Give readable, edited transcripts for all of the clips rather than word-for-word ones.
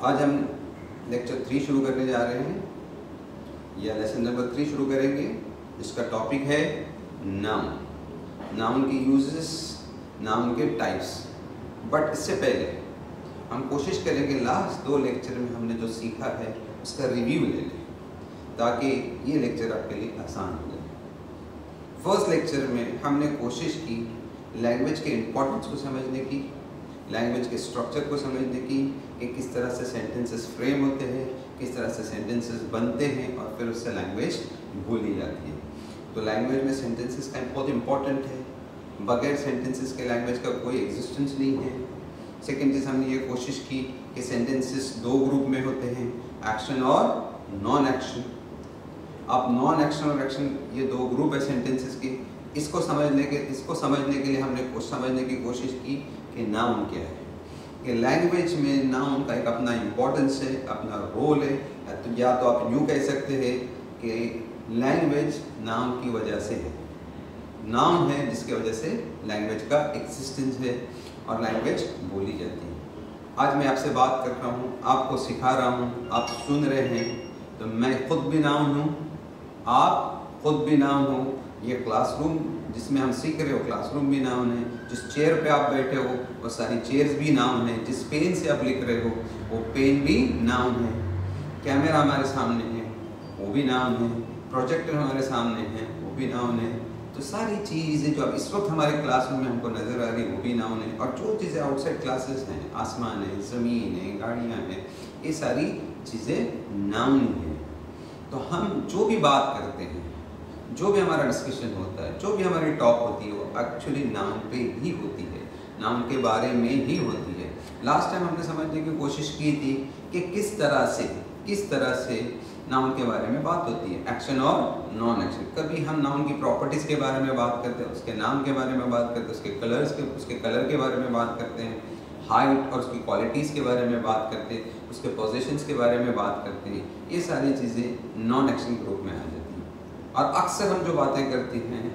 आज हम लेक्चर 3 शुरू करने जा रहे हैं या लेसन नंबर 3 शुरू करेंगे, जिसका टॉपिक है नाउन, नाउन के यूजेस, नाउन के टाइप्स। बट इससे पहले हम कोशिश करेंगे लास्ट 2 लेक्चर में हमने जो सीखा है उसका रिव्यू ले लें, ताकि ये लेक्चर आपके लिए आसान हो जाए। फर्स्ट लेक्चर में हमने कोशिश की लैंग्वेज के इम्पोर्टेंस को समझने की, लैंग्वेज के स्ट्रक्चर को समझने की कि किस तरह से सेंटेंसेस फ्रेम होते हैं, किस तरह से सेंटेंसेस बनते हैं और फिर उससे लैंग्वेज बोली जाती है। तो लैंग्वेज में सेंटेंसेस का बहुत इम्पोर्टेंट है, बगैर सेंटेंसेस के लैंग्वेज का कोई एग्जिस्टेंस नहीं है। सेकेंड चीज़ हमने ये कोशिश की कि सेंटेंसेस 2 ग्रुप में होते हैं, एक्शन और नॉन एक्शन। अब नॉन एक्शन और एक्शन ये 2 ग्रुप है सेंटेंसेस के। इसको समझने के लिए हमने समझने की कोशिश की कि नाउन क्या है, कि लैंग्वेज में नाउन का एक अपना इम्पोर्टेंस है, अपना रोल है। या तो आप यूँ कह सकते हैं कि लैंग्वेज नाउन की वजह से है, नाउन है जिसकी वजह से लैंग्वेज का एक्सिस्टेंस है और लैंग्वेज बोली जाती है। आज मैं आपसे बात कर रहा हूँ, आपको सिखा रहा हूँ, आप सुन रहे हैं, तो मैं खुद भी नाउन हूँ, आप खुद भी नाउन हो। ये क्लासरूम जिसमें हम सीख रहे हो, क्लासरूम भी नाउन है। जिस चेयर पे आप बैठे हो वो सारी चेयर्स भी नाउन है। जिस पेन से आप लिख रहे हो वो पेन भी नाउन है। कैमरा हमारे सामने है वो भी नाउन है। प्रोजेक्टर हमारे सामने है वो भी नाउन है। तो सारी चीज़ें जो अब इस वक्त हमारे क्लासरूम में हमको नज़र आ रही है वो भी नाउन है। और जो चीज़ें आउटसाइड क्लासेस हैं, आसमान है, ज़मीन है, गाड़ियाँ हैं, ये सारी चीज़ें नाउन हैं। तो हम जो भी बात करते हैं, जो भी हमारा डिस्कशन होता है, जो भी हमारी टॉक होती है, वो एक्चुअली नाउन पे ही होती है, नाउन के बारे में ही होती है। लास्ट टाइम हमने समझने की कोशिश की थी कि किस तरह से नाउन के बारे में बात होती है, एक्शन और नॉन एक्शन। कभी हम नाउन की प्रॉपर्टीज़ के बारे में बात करते हैं, उसके नाम के बारे में बात करते हैं, उसके कलर के बारे में बात करते हैं, हाइट और उसकी क्वालिटीज़ के बारे में बात करते हैं, उसके पोजीशंस के बारे में बात करते हैं। ये सारी चीज़ें नॉन एक्शन ग्रुप में आ जाती हैं। और अक्सर हम जो बातें करते हैं,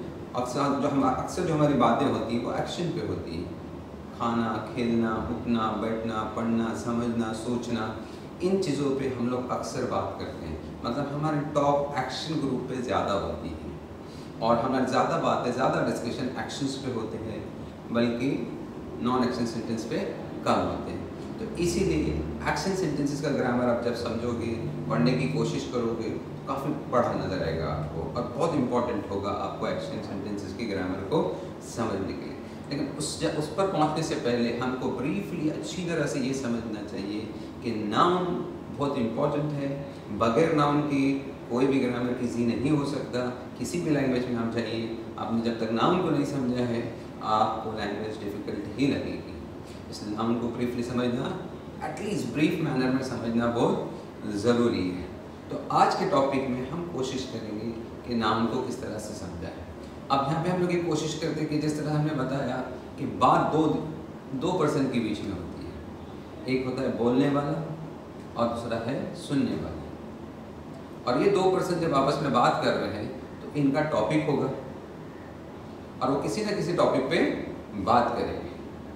अक्सर जो हमारी बातें होती हैं वो एक्शन पे होती है। खाना, खेलना, उठना, बैठना, पढ़ना, समझना, सोचना, इन चीज़ों पे हम लोग अक्सर बात करते हैं। मतलब हमारी टॉक एक्शन ग्रुप पे ज़्यादा होती है और हमारी ज़्यादा बातें, ज़्यादा डिस्कशन एक्शंस पे होते हैं, बल्कि नॉन एक्शन सेंटेंस पे कम होते हैं। तो इसीलिए एक्शन सेंटेंसेस का ग्रामर आप जब समझोगे, पढ़ने की कोशिश करोगे, काफ़ी बड़ा नज़र आएगा आपको और बहुत इंपॉर्टेंट होगा आपको एक्शन सेंटेंसेस के ग्रामर को समझने के लिए। लेकिन उस पर पहुंचने से पहले हमको ब्रीफली अच्छी तरह से ये समझना चाहिए कि नाउन बहुत इम्पॉर्टेंट है। बगैर नाउन की कोई भी ग्रामर ईजी नहीं हो सकता। किसी भी लैंग्वेज में हम जाइए, आपने जब तक नाउन को नहीं समझा है आपको लैंग्वेज डिफ़िकल्ट ही लगेगी। इसलिए नाउन को ब्रीफली समझना, एटलीस्ट ब्रीफ मैनर में समझना बहुत ज़रूरी है। तो आज के टॉपिक में हम कोशिश करेंगे कि नाउन को किस तरह से समझा है। अब यहाँ पे हम लोग ये कोशिश करते हैं कि जिस तरह हमने बताया कि बात दो पर्सन के बीच में होती है। एक होता है बोलने वाला और दूसरा है सुनने वाला। और ये 2 पर्सन जब आपस में बात कर रहे हैं तो इनका टॉपिक होगा और वो किसी न किसी टॉपिक पे बात करेंगे।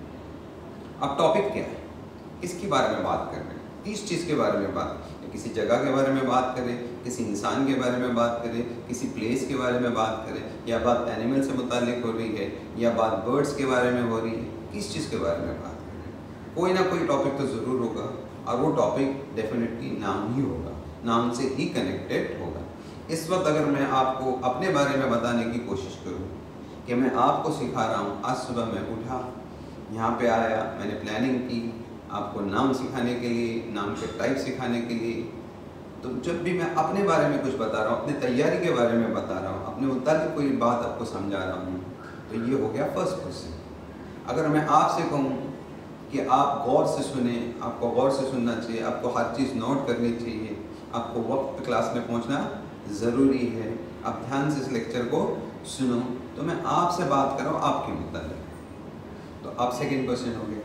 अब टॉपिक क्या है, किसके बारे में बात कर रहे हैं, किस चीज़ के बारे में बात, किसी जगह के बारे में बात करें, किसी इंसान के बारे में बात करें, किसी प्लेस के बारे में बात करें, या बात एनिमल से मुताल्लिक हो रही है, या बात बर्ड्स के बारे में हो रही है, किस चीज़ के बारे में बात करें। कोई ना कोई टॉपिक तो ज़रूर होगा और वो टॉपिक डेफिनेटली नाउन ही होगा, नाउन से ही कनेक्टेड होगा। इस वक्त अगर मैं आपको अपने बारे में बताने की कोशिश करूँ कि मैं आपको सिखा रहा हूँ, आज सुबह मैं उठा, यहाँ पे आया, मैंने प्लानिंग की आपको नाउन सिखाने के लिए, नाउन के टाइप सिखाने के लिए। तो जब भी मैं अपने बारे में कुछ बता रहा हूँ, अपनी तैयारी के बारे में बता रहा हूँ, अपने मुताबिक कोई बात आपको समझा रहा हूँ, तो ये हो गया फर्स्ट पर्सन। अगर मैं आपसे कहूँ कि आप गौर से सुने, आपको गौर से सुनना चाहिए, आपको हर चीज़ नोट करनी चाहिए, आपको वक्त पे क्लास में पहुँचना ज़रूरी है, आप ध्यान से इस लेक्चर को सुनो, तो मैं आपसे बात कर रहा हूँ आपके मुताबिक। तो आप सेकेंड पर्सन हो गए।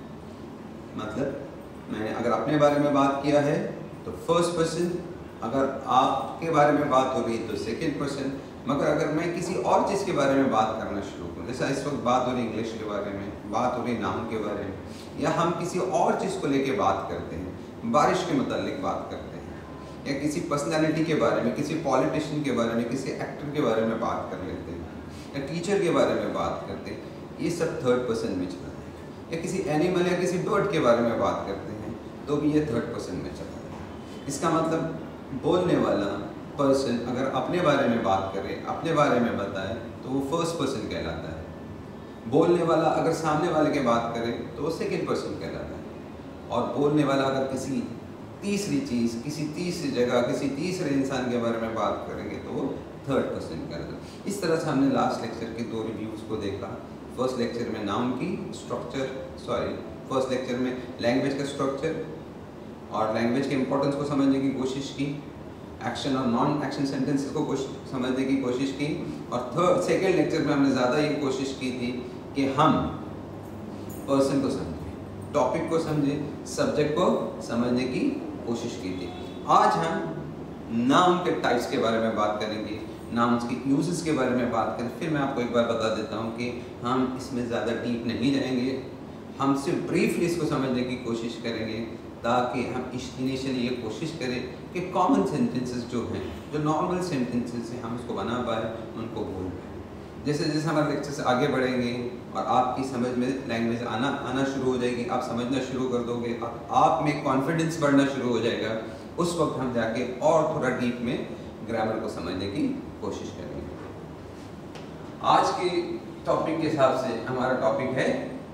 मतलब मैंने अगर अपने बारे में बात किया है तो फर्स्ट पर्सन, अगर आपके बारे में बात हो रही है तो सेकेंड पर्सन। मगर अगर मैं किसी और चीज़ के बारे में बात करना शुरू करूँ, जैसा इस वक्त बात हो रही इंग्लिश के बारे में, बात हो रही नाउन के बारे में, या हम किसी और चीज़ को लेके बात करते हैं, बारिश के मुतालिक बात करते हैं, या किसी पर्सनालिटी के बारे में, किसी पॉलिटिशियन के बारे में, किसी एक्टर के बारे में बात कर लेते हैं, या टीचर के बारे में बात करते हैं, ये सब थर्ड पर्सन में चला जाएगा। या किसी एनिमल या किसी बर्ड के बारे में बात करते हैं तो भी ये थर्ड पर्सन में चला जाएगा। इसका मतलब बोलने वाला पर्सन अगर अपने बारे में बात करे, अपने बारे में बताए, तो वो फर्स्ट पर्सन कहलाता है। बोलने वाला अगर सामने वाले की बात करे तो वो सेकेंड पर्सन कहलाता है। और बोलने वाला अगर किसी तीसरी चीज़, किसी तीसरी जगह, किसी तीसरे इंसान के बारे में बात करेंगे तो वो थर्ड पर्सन कहलाता है। इस तरह से हमने लास्ट लेक्चर के 2 रिव्यूज़ को देखा। फर्स्ट लेक्चर में नाउन की स्ट्रक्चर, फर्स्ट लेक्चर में लैंग्वेज का स्ट्रक्चर और लैंग्वेज के इंपॉर्टेंस को समझने की कोशिश की, एक्शन और नॉन एक्शन सेंटेंसेस को समझने की कोशिश की, और सेकेंड लेक्चर में हमने ज़्यादा ये कोशिश की थी कि हम पर्सन को समझें, टॉपिक को समझें, सब्जेक्ट को समझने की कोशिश की थी। आज हम नाउन के टाइप्स के बारे में बात करेंगे, नाउन्स के यूजेस के बारे में बात करें। फिर मैं आपको एक बार बता देता हूँ कि हम इसमें ज़्यादा डीप नहीं जाएंगे, हम सिर्फ ब्रीफली इसको समझने की कोशिश करेंगे, ताकि हम इनिशियली ये कोशिश करें कि कॉमन सेंटेंसेस जो हैं, जो नॉर्मल सेंटेंसेस हैं, हम उसको बना पाए, उनको बोल पाए। जैसे जैसे हमारे लेक्चर्स आगे बढ़ेंगे और आपकी समझ में लैंग्वेज आना शुरू हो जाएगी, आप समझना शुरू कर दोगे, आप में कॉन्फिडेंस बढ़ना शुरू हो जाएगा, उस वक्त हम जाके और थोड़ा डीप में ग्रामर को समझने की कोशिश करेंगे। आज के टॉपिक के हिसाब से हमारा टॉपिक है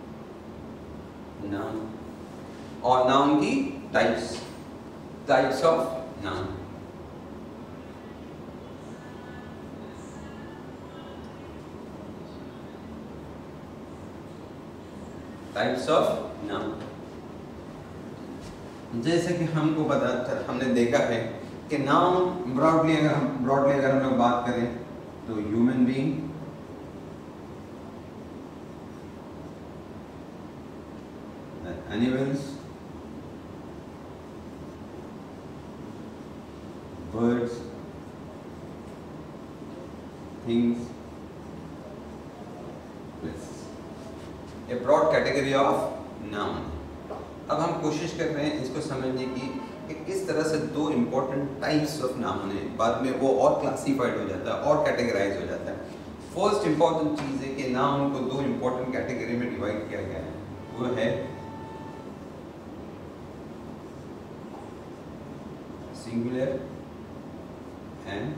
नाउन, और नाउन की types of noun. Types of noun, जैसे कि हमको हमने देखा है कि नाउन ब्रॉडली अगर हम लोग बात करें तो human being, animals, birds, things, places, a broad category of noun। अब हम कोशिश कर रहे हैं इसको समझने की कि किस तरह से 2 important types of noun है, बाद में वो और क्लासीफाइड हो जाता है और कैटेगराइज हो जाता है। फर्स्ट इंपॉर्टेंट चीज़ है कि नाउन को 2 important कैटेगरी में डिवाइड किया गया है, वो है singular and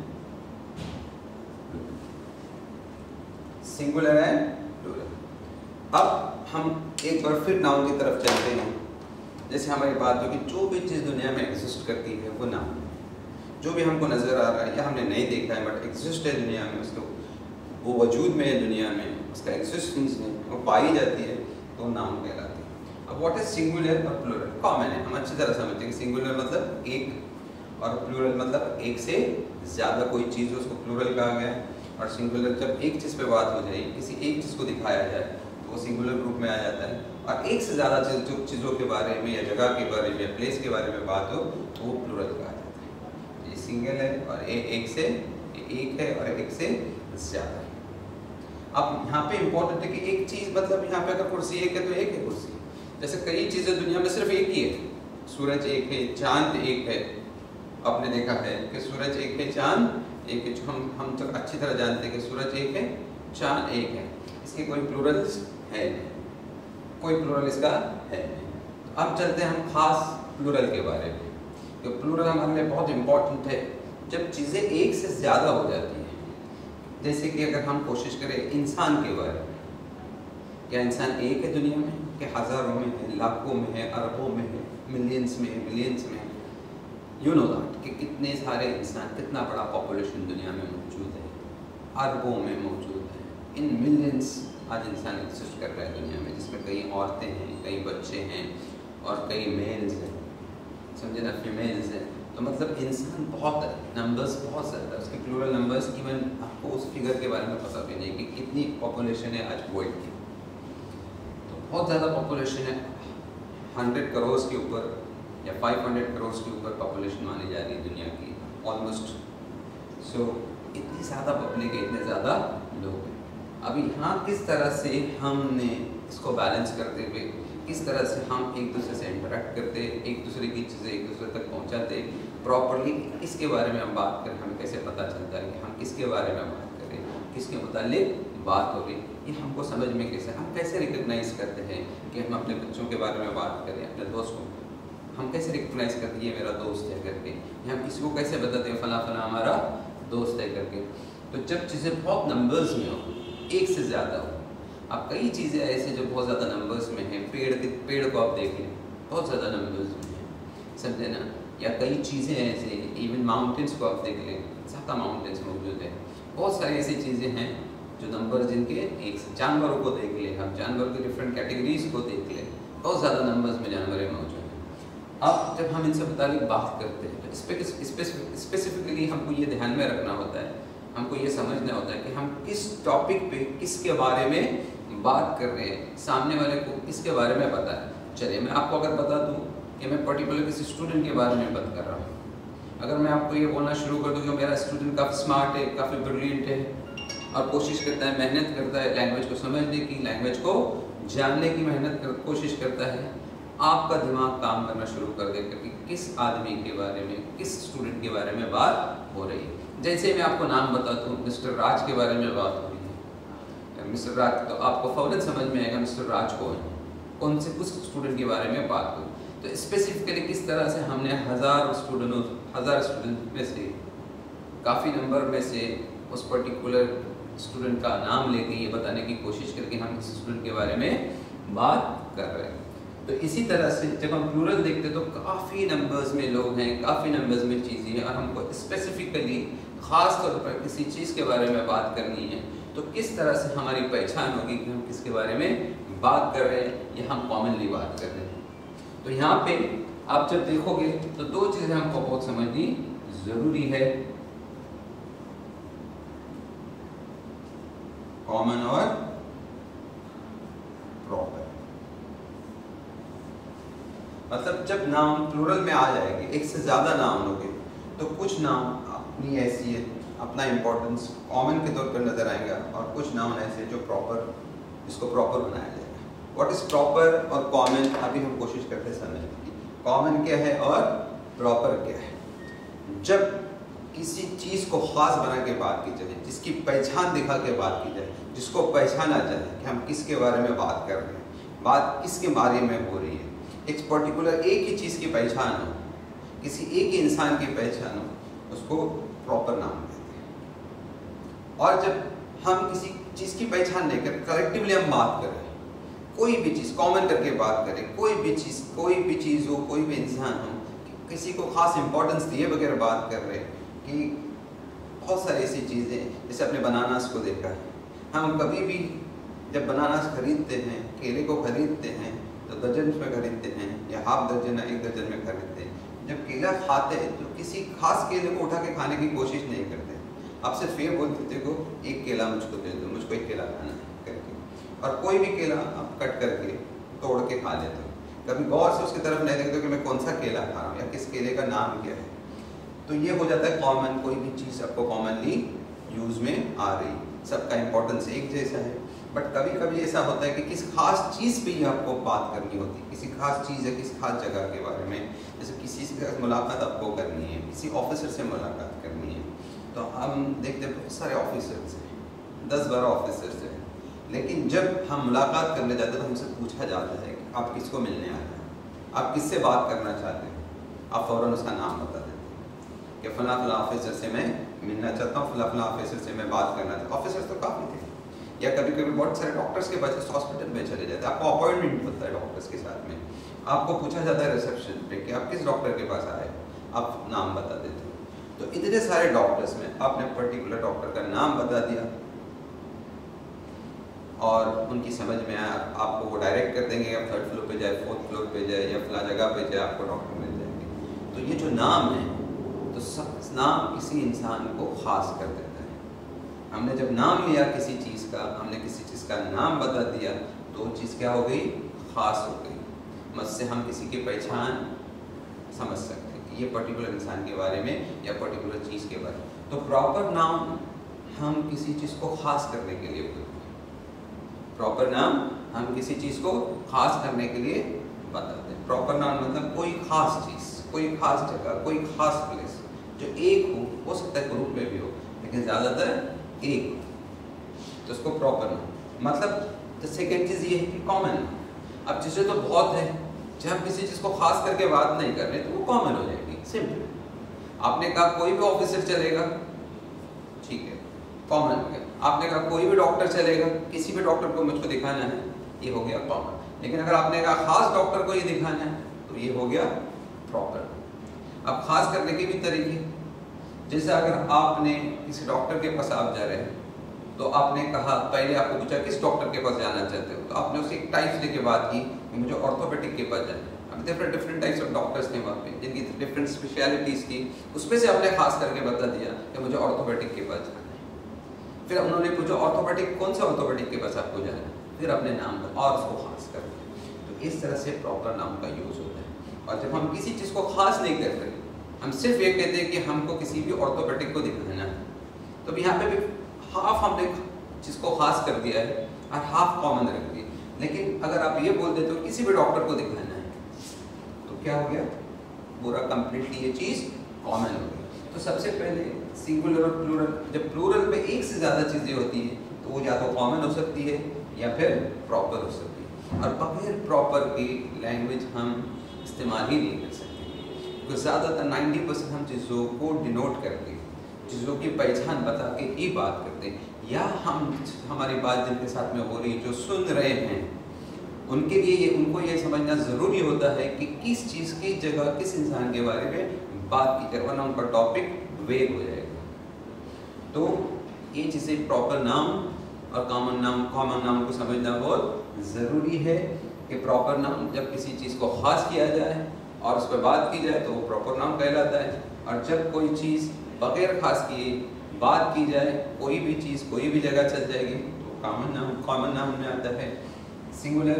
singular and plural. अब हम एक बार फिर नाउन की तरफ चलते हैं। जैसे हमारी बात हो कि जो भी चीज़ दुनिया में एग्जिस्ट करती है वो नाउन है। जो भी हमको नज़र आ रहा है या हमने नहीं देखा है बट एग्जिस्ट है दुनिया में, उसको वो वजूद में है दुनिया में, उसका एग्जिस्टेंस में वो पाई जाती है, तो नाउन कहलाती है। अब व्हाट इज सिंगुलर और प्लूरल? कॉमन है, हम अच्छी तरह समझते हैं कि सिंगुलर मतलब एक और प्लूरल मतलब एक से ज़्यादा कोई चीज़, उसको प्लूरल कहा गया है। और सिंगुलर जब एक चीज़ पे बात हो जाए, किसी एक चीज़ को दिखाया जाए तो वो सिंगुलर ग्रुप में आ जाता है। और एक से ज़्यादा चीज़ों के बारे में या जगह के बारे में या प्लेस के बारे में बात हो तो वो प्लूरल कहा जाता है। ये सिंगल है और एक है और एक से ज़्यादा है। अब यहाँ पे इम्पोर्टेंट है कि एक चीज़ मतलब यहाँ पे अगर कुर्सी एक है तो एक है कुर्सी। जैसे कई चीज़ें दुनिया में सिर्फ एक ही है, सूरज एक है, चांद एक है। आपने देखा है कि सूरज एक है, चांद एक है। जो हम तो अच्छी तरह जानते हैं कि सूरज एक है, चांद एक है, इसके कोई प्लूरल्स है नहीं, कोई प्लूरल इसका है नहीं। तो अब चलते हैं हम खास प्लूरल के बारे में। तो प्लूरल हमारे लिए बहुत इम्पोर्टेंट है जब चीज़ें एक से ज़्यादा हो जाती हैं। जैसे कि अगर हम कोशिश करें इंसान के बारे में, क्या इंसान एक है दुनिया में? कि हज़ारों में है, लाखों में है, अरबों में है, मिलियंस में है, बिलियंस में है। यू नो दैट कि कितने सारे इंसान, कितना बड़ा पॉपुलेशन दुनिया में मौजूद है, अरबों में मौजूद है। इन मिलियंस आज इंसान एग्जिस्ट कर रहा है दुनिया में, जिसमें कई औरतें हैं, कई बच्चे हैं और कई मेल्स हैं, समझे ना, फीमेल्स हैं। तो मतलब इंसान बहुत है, नंबर्स बहुत ज़्यादा, उसके प्लूरल नंबर्स इवन आपको उस फिगर के बारे में पता भी नहीं कि कितनी पॉपुलेशन है आज वर्ल्ड की। तो बहुत ज़्यादा पॉपुलेशन है, 100 करोड़ के ऊपर या 500 करोड़ के ऊपर पॉपुलेशन मानी जा रही है दुनिया की ऑलमोस्ट। सो इतनी ज़्यादा पब्लिक है, इतने ज़्यादा लोग हैं। अब यहाँ किस तरह से हमने इसको बैलेंस करते हुए किस तरह से हम एक दूसरे से इंटरेक्ट करते, एक दूसरे की चीज़ें एक दूसरे तक पहुंचाते प्रॉपरली, किसके बारे में हम बात करें, हमें कैसे पता चलता है कि हम किसके बारे में बात करें, किसके मुतालिक बात हो रही, ये हमको समझ में कैसे, हम कैसे रिकग्नाइज़ करते हैं कि हम अपने बच्चों के बारे में बात करें, अपने दोस्तों, हम कैसे रिकग्नाइज़ करते हैं ये मेरा दोस्त है करके, या हम किसी को कैसे बताते हैं फला फला हमारा दोस्त है करके। तो जब चीज़ें बहुत नंबर्स में हो, एक से ज़्यादा हो, अब कई चीज़ें ऐसे जो बहुत ज़्यादा नंबर्स में हैं, पेड़ को आप देख लें बहुत ज़्यादा नंबर्स में हैं, समझे ना, या कई चीज़ें ऐसे, इवन माउंटेन्स को आप देख लें, ज़्यादा माउंटेन्स मौजूद हैं, बहुत सारी ऐसी चीज़ें हैं जो नंबर जिनके एक से, जानवरों को देख लें, हम जानवर की डिफरेंट कैटेगरीज को देख लें, बहुत ज़्यादा नंबर्स में जानवर मौजूद हैं। अब जब हम इनसे मुतालिक बात करते हैं तो स्पेसिफिकली हमको ये ध्यान में रखना होता है, हमको ये समझना होता है कि हम किस टॉपिक पे किसके बारे में बात कर रहे हैं, सामने वाले को किसके बारे में पता है। चलिए मैं आपको अगर बता दूं कि मैं पर्टिकुलर किसी स्टूडेंट के बारे में बात कर रहा हूँ, अगर मैं आपको ये बोलना शुरू कर दूँ कि मेरा स्टूडेंट काफ़ी स्मार्ट है, काफ़ी ब्रिलियंट है और कोशिश करता है, मेहनत करता है लैंग्वेज को समझने की, लैंग्वेज को जानने की कोशिश करता है, आपका दिमाग काम करना शुरू कर देगा कि किस आदमी के बारे में, किस स्टूडेंट के बारे में बात हो रही है। जैसे मैं आपको नाम बताता हूँ, मिस्टर राज के बारे में बात हो रही है, मिस्टर राज, तो आपको फौरन समझ में आएगा मिस्टर राज कौन से कुछ स्टूडेंट के बारे में बात हो। तो स्पेसिफिकली किस तरह से हमने हज़ार स्टूडेंट में से, काफ़ी नंबर में से उस पर्टिकुलर स्टूडेंट का नाम लेके ये बताने की कोशिश करके हम किसी स्टूडेंट के बारे में बात कर रहे हैं। तो इसी तरह से जब हम प्लूरल देखते हैं तो काफ़ी नंबर्स में लोग हैं, काफ़ी नंबर्स में चीज़ें हैं, और हमको स्पेसिफिकली ख़ास तौर पर किसी चीज़ के बारे में बात करनी है, तो किस तरह से हमारी पहचान होगी कि हम किसके बारे में बात कर रहे हैं या हम कॉमनली बात कर रहे हैं। तो यहाँ पे आप जब देखोगे तो दो चीज़ें हमको बहुत समझनी ज़रूरी है, कॉमन और प्रॉपर। मतलब जब नाउन प्लूरल में आ जाएंगे, एक से ज़्यादा नाउन होंगे, तो कुछ नाउन अपनी हैसियत, अपना इम्पोर्टेंस कॉमन के तौर पर नजर आएगा, और कुछ नाउन ऐसे जो प्रॉपर, जिसको प्रॉपर बनाया जाएगा। व्हाट इज प्रॉपर और कॉमन, अभी हम कोशिश करते हैं समझने की। कॉमन क्या है और प्रॉपर क्या है। जब किसी चीज़ को खास बना के बात की जाए, जिसकी पहचान दिखा के बात की जाए, जिसको पहचाना जाए कि हम किसके बारे में बात कर रहे हैं, बात किसके बारे में हो रही है, एक पर्टिकुलर एक ही चीज़ की पहचान हो, किसी एक ही इंसान की पहचान हो, उसको प्रॉपर नाम कहते हैं। और जब हम किसी चीज़ की पहचान नहीं कर, कलेक्टिवली हम बात करें, कोई भी चीज़ कॉमन करके बात करें, कोई भी चीज़ हो, कोई भी इंसान हो, किसी को खास इंपॉर्टेंस दिए बगैर बात कर रहे हैं कि बहुत सारी ऐसी चीज़ें, जैसे अपने बनानास को देखा है, हम कभी भी जब बनानास खरीदते हैं, केले को खरीदते हैं तो दर्जन में खरीदते हैं या हाफ दर्जन या एक दर्जन में खरीदते हैं। जब केला खाते हैं तो किसी खास केले को उठा के खाने की कोशिश नहीं करते, आप सिर्फ ये बोलते थे को एक केला मुझको दे दो, मुझको एक केला खाना है करके, और कोई भी केला आप कट करके तोड़ के खा लेते हो, कभी गौर से उसकी तरफ नहीं देखते कि मैं कौन सा केला खा रहा हूँ या किस केले का नाम क्या है। तो ये हो जाता है कॉमन, कोई भी चीज़ आपको कॉमनली यूज़ में आ रही, सबका इम्पोर्टेंस एक जैसा है। बट कभी कभी ऐसा होता है कि किसी खास चीज़ पे ही आपको बात करनी होती है, किसी खास चीज़ है, किसी खास जगह के बारे में, जैसे किसी से मुलाकात आपको करनी है, किसी ऑफिसर से मुलाकात करनी है, तो हम देखते हैं बहुत सारे ऑफिसर्स हैं, 10-12 ऑफिसर्स हैं, लेकिन जब हम मुलाकात करने जाते हैं तो हमसे पूछा जाता है कि आप किसको मिलने आए हैं, आप किससे बात करना चाहते हैं, आप फ़ौरन उसका नाम बता देते हैं कि फ़ला फ़ला ऑफिसर से मैं मिलना चाहता हूँ, फ़ला फ़ला ऑफिसर से मैं बात करना चाहता हूँ। ऑफिसर्स तो काफ़ी थे, या कभी कभी बहुत सारे डॉक्टर्स के पास हॉस्पिटल में चले जाते हैं, आपको अपॉइंटमेंट होता है डॉक्टर्स के साथ में, आपको पूछा जाता है रिसेप्शन पे कि आप किस डॉक्टर के पास आए, आप नाम बता देते हो। तो इतने सारे डॉक्टर्स में आपने पर्टिकुलर डॉक्टर का नाम बता दिया और उनकी समझ में आया, आपको वो डायरेक्ट कर देंगे, आप 3rd फ्लोर पे जाए, 4th फ्लोर पे जाए या फला जगह पे जाए, आपको डॉक्टर मिल जाएंगे। तो ये जो नाम है, तो सब नाम किसी इंसान को खास कर देता है। हमने जब नाम लिया किसी चीज़ का, हमने किसी चीज़ का नाम बता दिया, तो चीज़ क्या हो गई, खास हो गई। मुझसे हम किसी की पहचान समझ सकते हैं कि ये पर्टिकुलर इंसान के बारे में या पर्टिकुलर चीज़ के बारे में। तो प्रॉपर नाम हम किसी चीज़ को खास करने के लिए बोलते हैं, प्रॉपर नाम हम किसी चीज़ को खास करने के लिए बताते हैं। प्रॉपर नाउन मतलब कोई खास चीज़, कोई खास जगह, कोई खास प्लेस जो एक हो सकता है ग्रुप में भी हो लेकिन ज़्यादातर एक हो, तो उसको प्रॉपर नाउन। मतलब तो सेकेंड चीज़ ये है कि कॉमन नाउन। अब चीज़ें तो बहुत है, जब हम किसी चीज़ को खास करके बात नहीं कर रहे तो वो कॉमन हो जाएगी, सिंपल। आपने कहा कोई भी ऑफिसर चलेगा, ठीक है, कॉमन हो गया। आपने कहा कोई भी डॉक्टर चलेगा, किसी भी डॉक्टर को मुझको दिखाना है, ये हो गया कॉमन। लेकिन अगर आपने कहा खास डॉक्टर को ये दिखाना है तो ये हो गया प्रॉपर। अब खास करने के भी तरीके, जैसे अगर आपने किसी डॉक्टर के पास आप जा रहे हैं तो आपने कहा, पहले आपको पूछा किस डॉक्टर के पास जाना चाहते हो, तो आपने उसे एक टाइप लेके बात की कि मुझे ऑर्थोपेडिक के पास जाना है। अब डिफरेंट टाइप्स ऑफ डॉक्टर्स थे वहाँ पे जिनकी डिफरेंट स्पेशलिटीज़ थी, उसमें से आपने खास करके बता दिया कि मुझे ऑर्थोपेडिक के पास जाना है। फिर उन्होंने पूछा ऑर्थोपेडिक, कौन सा ऑर्थोपेडिक के पास आपको जाना है, फिर अपने नाम को और उसको खास कर दिया। तो इस तरह से प्रॉपर नाउन का यूज़ होता है। और जब हम किसी चीज़ को खास नहीं कर रहे, हम सिर्फ ये कहते हैं कि हमको किसी भी ऑर्थोपेडिक को दिखाना है, तो यहाँ पे भी हाफ हमने चीज़ को खास कर दिया है और हाफ कॉमन रख दिया। लेकिन अगर आप ये बोल देते हो किसी भी डॉक्टर को दिखाना है, तो क्या हो गया, पूरा कंप्लीटली ये चीज़ कॉमन हो गई। तो सबसे पहले सिंगुलर और प्लूरल, जब प्लूरल में एक से ज़्यादा चीज़ें होती हैं तो वो या तो कॉमन हो सकती है या फिर प्रॉपर हो सकती है। और बगैर प्रॉपर की लैंग्वेज हम इस्तेमाल ही नहीं कर सकते, क्योंकि ज़्यादातर 90% हम चीज़ों को डिनोट करके, चीज़ों की पहचान बता के ही बात करते हैं, या हम हमारी बात जिनके साथ में हो रही, जो सुन रहे हैं, उनके लिए उनको ये समझना ज़रूरी होता है कि किस चीज़ की जगह किस इंसान के बारे में बात की जाए, वरना उनका टॉपिक वेग हो जाएगा। तो ये चीज़ें प्रॉपर नाउन और कॉमन नाउन को समझना बहुत ज़रूरी है कि प्रॉपर नाउन जब किसी चीज़ को खास किया जाए और उस पर बात की जाए तो वो प्रॉपर नाउन कहलाता है, और जब कोई चीज़ बगैर खास किए बात की जाए, कोई भी चीज़ कोई भी जगह चल जाएगी तो कॉमन नाउन में आता है। सिंगुलर,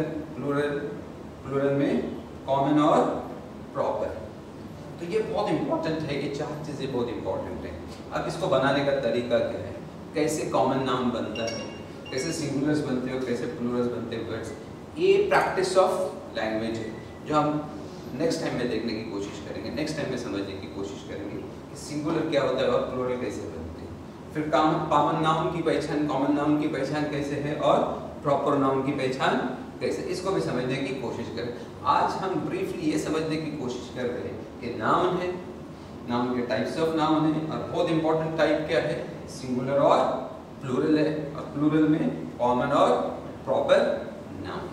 प्लूरल में कॉमन और प्रॉपर। तो ये बहुत इंपॉर्टेंट है, ये चार चीज़ें बहुत इंपॉर्टेंट हैं। अब इसको बनाने का तरीका क्या है, कैसे कॉमन नाउन बनता है, कैसे सिंगुलर्स बनते हैं और कैसे प्लूरल्स बनते हैं वर्ड्स, ये प्रैक्टिस ऑफ लैंग्वेज है जो हम नेक्स्ट टाइम में देखने की कोशिश करेंगे, नेक्स्ट टाइम में समझने की कोशिश करेंगे कि सिंगुलर क्या होता है और प्लूरल कैसे बनते हैं। फिर कॉमन नाउन की पहचान कैसे है और प्रॉपर नाउन की पहचान कैसे, इसको भी समझने की कोशिश करें। आज हम ब्रीफली ये समझने की कोशिश कर रहे हैं कि नाउन है, नाउन के टाइप्स ऑफ नाउन है, और बहुत इंपॉर्टेंट टाइप क्या है, सिंगुलर और प्लूरल है, और प्लूरल में कॉमन और प्रॉपर नाउन।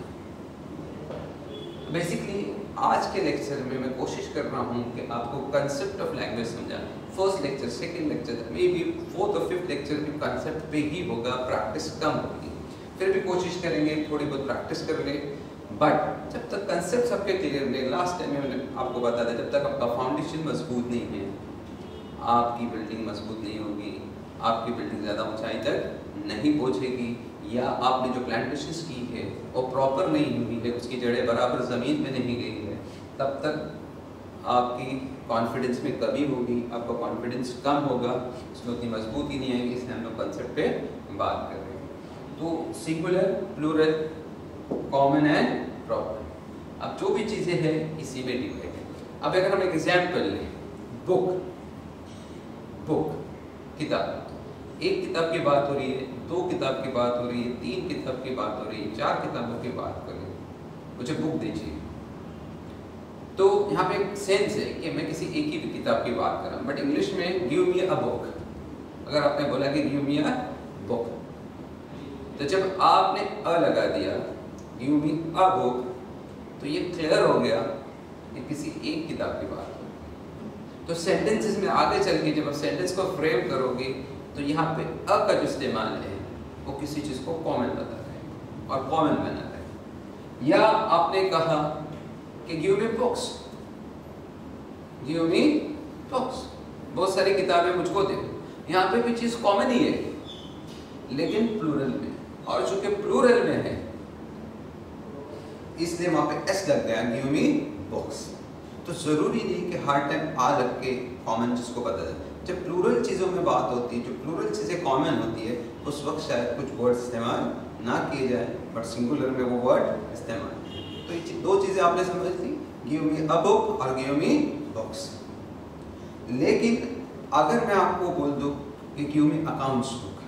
बेसिकली आज के लेक्चर में मैं कोशिश कर रहा हूँ कि आपको कंसेप्ट ऑफ लैंग्वेज समझाना। First lecture, second lecture, may be fourth और फिफ्थ लेक्चर भी कंसेप्ट पे ही होगा, प्रैक्टिस कम होगी। फिर भी कोशिश करेंगे, थोड़ी बहुत प्रैक्टिस करेंगे, बट जब तक कंसेप्ट आपके क्लियर नहीं, लास्ट टाइम मैंने आपको बता दिया, जब तक आपका फाउंडेशन मजबूत नहीं है, आपकी बिल्डिंग मजबूत नहीं होगी, आपकी बिल्डिंग ज़्यादा ऊंचाई तक नहीं पहुँचेगी, या आपने जो प्लांटेशंस की है वो प्रॉपर नहीं हुई है, उसकी जड़ें बराबर ज़मीन में नहीं गई है, तब तक आपकी कॉन्फिडेंस में कमी होगी, आपका कॉन्फिडेंस कम होगा, उसमें उतनी मजबूती नहीं आएगी। इसलिए हम लोग कंसेप्ट पे बात कर रहे हैं। तो singular, plural, common and proper, अब जो भी चीज़ें हैं इसी में डिपेंड है। अब अगर हम एक एग्जाम्पल लें, बुक किताब, एक किताब की बात हो रही है, दो किताब की बात हो रही है, तीन किताब की बात हो रही है, चार किताबों की बात कर रही है, मुझे बुक दीजिए। तो यहाँ पे एक सेंस है कि मैं किसी एक ही किताब की बात कर रहा हूँ, बट इंग्लिश में गिव मी अ बुक, अगर आपने बोला कि गिव मी अ बुक, तो जब आपने अ लगा दिया, गिव मी अ बुक, तो ये क्लियर हो गया कि किसी एक किताब की बात हो। तो सेंटेंसेस में आगे चल के जब आप सेंटेंस को फ्रेम करोगे तो यहाँ पे अ का जो इस्तेमाल है वो किसी चीज़ को कॉमन बताता है और कॉमन बनाता है। या आपने कहा कि give me books, give me books, बहुत सारी किताबें मुझको दे, यहाँ पे भी चीज़ कॉमन ही है लेकिन प्लूरल में, और चूंकि प्लूरल में है इसलिए वहाँ पे एस लग गया, गिव मी बुक्स। तो ज़रूरी नहीं कि हर टाइम आ रख के कॉमन चीज़ को बता दें, जब प्लूरल चीज़ों में बात होती है, जो प्लूरल चीज़ें कॉमन होती है, उस वक्त शायद कुछ वर्ड इस्तेमाल ना किए जाए, बट सिंगुलर में वो वर्ड इस्तेमाल। तो ये दो चीज़ें आपने समझ ली, गिव मी अ बुक और गिव मी बुक्स। लेकिन अगर मैं आपको बोल दूं कि give me accounts book,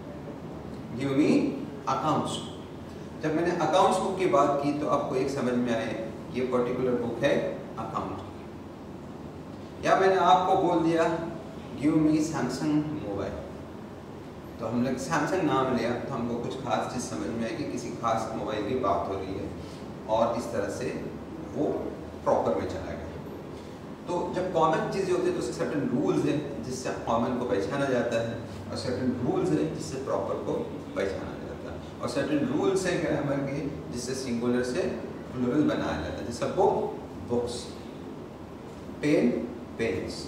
give me accounts, जब मैंने अकाउंट्स बुक की बात की तो आपको एक समझ में आए ये पर्टिकुलर बुक है अकाउंट की। या मैंने आपको बोल दिया गिव मी सैमसंग मोबाइल, तो हमने सैमसंग नाम लिया तो हमको कुछ खास चीज़ समझ में आई कि किसी खास मोबाइल की बात हो रही है, और इस तरह से वो प्रॉपर में चला गया। तो जब कॉमन चीज़ें होती है तो उसके सर्टेन रूल्स हैं जिससे कॉमन को पहचाना जाता है, और सर्टेन रूल्स हैं जिससे प्रॉपर को पहचाना जाता है, और सर्टेन रूल्स हैं ग्रामर के जिससे सिंगुलर से प्लूरल बनाया जाता है। जैसे book books, pen pens,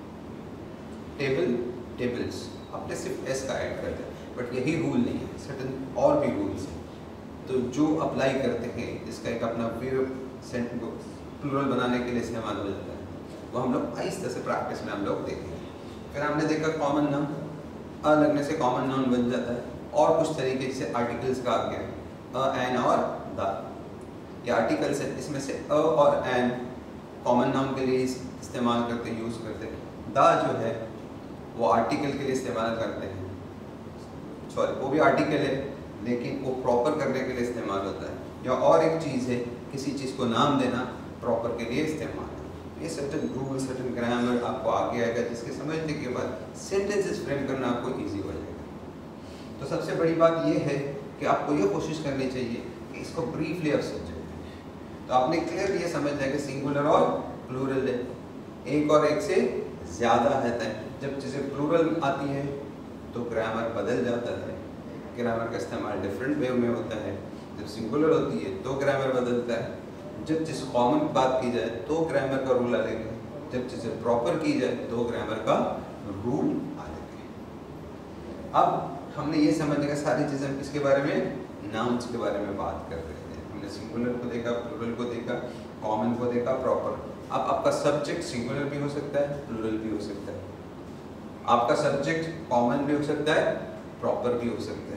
table tables. अपने सिर्फ एस का ऐड करते हैं, बट यही रूल नहीं है, सर्टेन और भी रूल्स हैं तो जो अप्लाई करते हैं, जिसका एक अपना वे सेंटेंस को प्लूरल बनाने के लिए इस्तेमाल हो जाता है, वो हम लोग इस तरह से प्रैक्टिस में हम लोग देखेंगे। फिर हमने देखा कॉमन नाउन, अ लगने से कॉमन नाउन बन जाता है, और कुछ तरीके से आर्टिकल्स का आ गया, अ एन और द, ये आर्टिकल्स है, इसमें से अ और एन कॉमन नाउन के लिए इस्तेमाल करते हैं, यूज़ करते हैं। द जो है वो आर्टिकल के लिए इस्तेमाल करते हैं, सॉरी वो भी आर्टिकल है लेकिन वो प्रॉपर करने के लिए इस्तेमाल होता है। या और एक चीज़ है, किसी चीज़ को नाम देना प्रॉपर के लिए इस्तेमाल है। ये सर्टेन रूल, सर्टेन ग्रामर आपको आगे आएगा, जिसके समझने के बाद सेंटेंसेस फ्रेम करना आपको ईजी हो जाएगा। तो सबसे बड़ी बात ये है कि आपको ये कोशिश करनी चाहिए कि इसको ब्रीफली आप समझें। तो आपने क्लियर ये समझ जाए कि सिंगुलर और प्लूरल है, एक और एक से ज़्यादा रहता है। जब चीज़ें प्लूरल आती है तो ग्रामर बदल जाता है, ग्रामर का इस्तेमाल डिफरेंट वे में होता है। जब सिंगुलर होती है तो ग्रामर बदलता है, जब जिस कॉमन बात की जाए तो ग्रामर का रूल अलग है, जब चीज़ें प्रॉपर की जाए तो ग्रामर का रूल अलग है। अब हमने ये समझ लिया सारी चीज़ें किसके बारे में, नाउन्स के बारे में बात कर रहे थे। हमने सिंगुलर को देखा, प्लूरल को देखा, कॉमन को देखा, प्रॉपर। अब आपका सब्जेक्ट सिंगुलर भी हो सकता है, प्लूरल भी हो सकता है। आपका सब्जेक्ट कॉमन भी हो सकता है, प्रॉपर भी हो सकता है।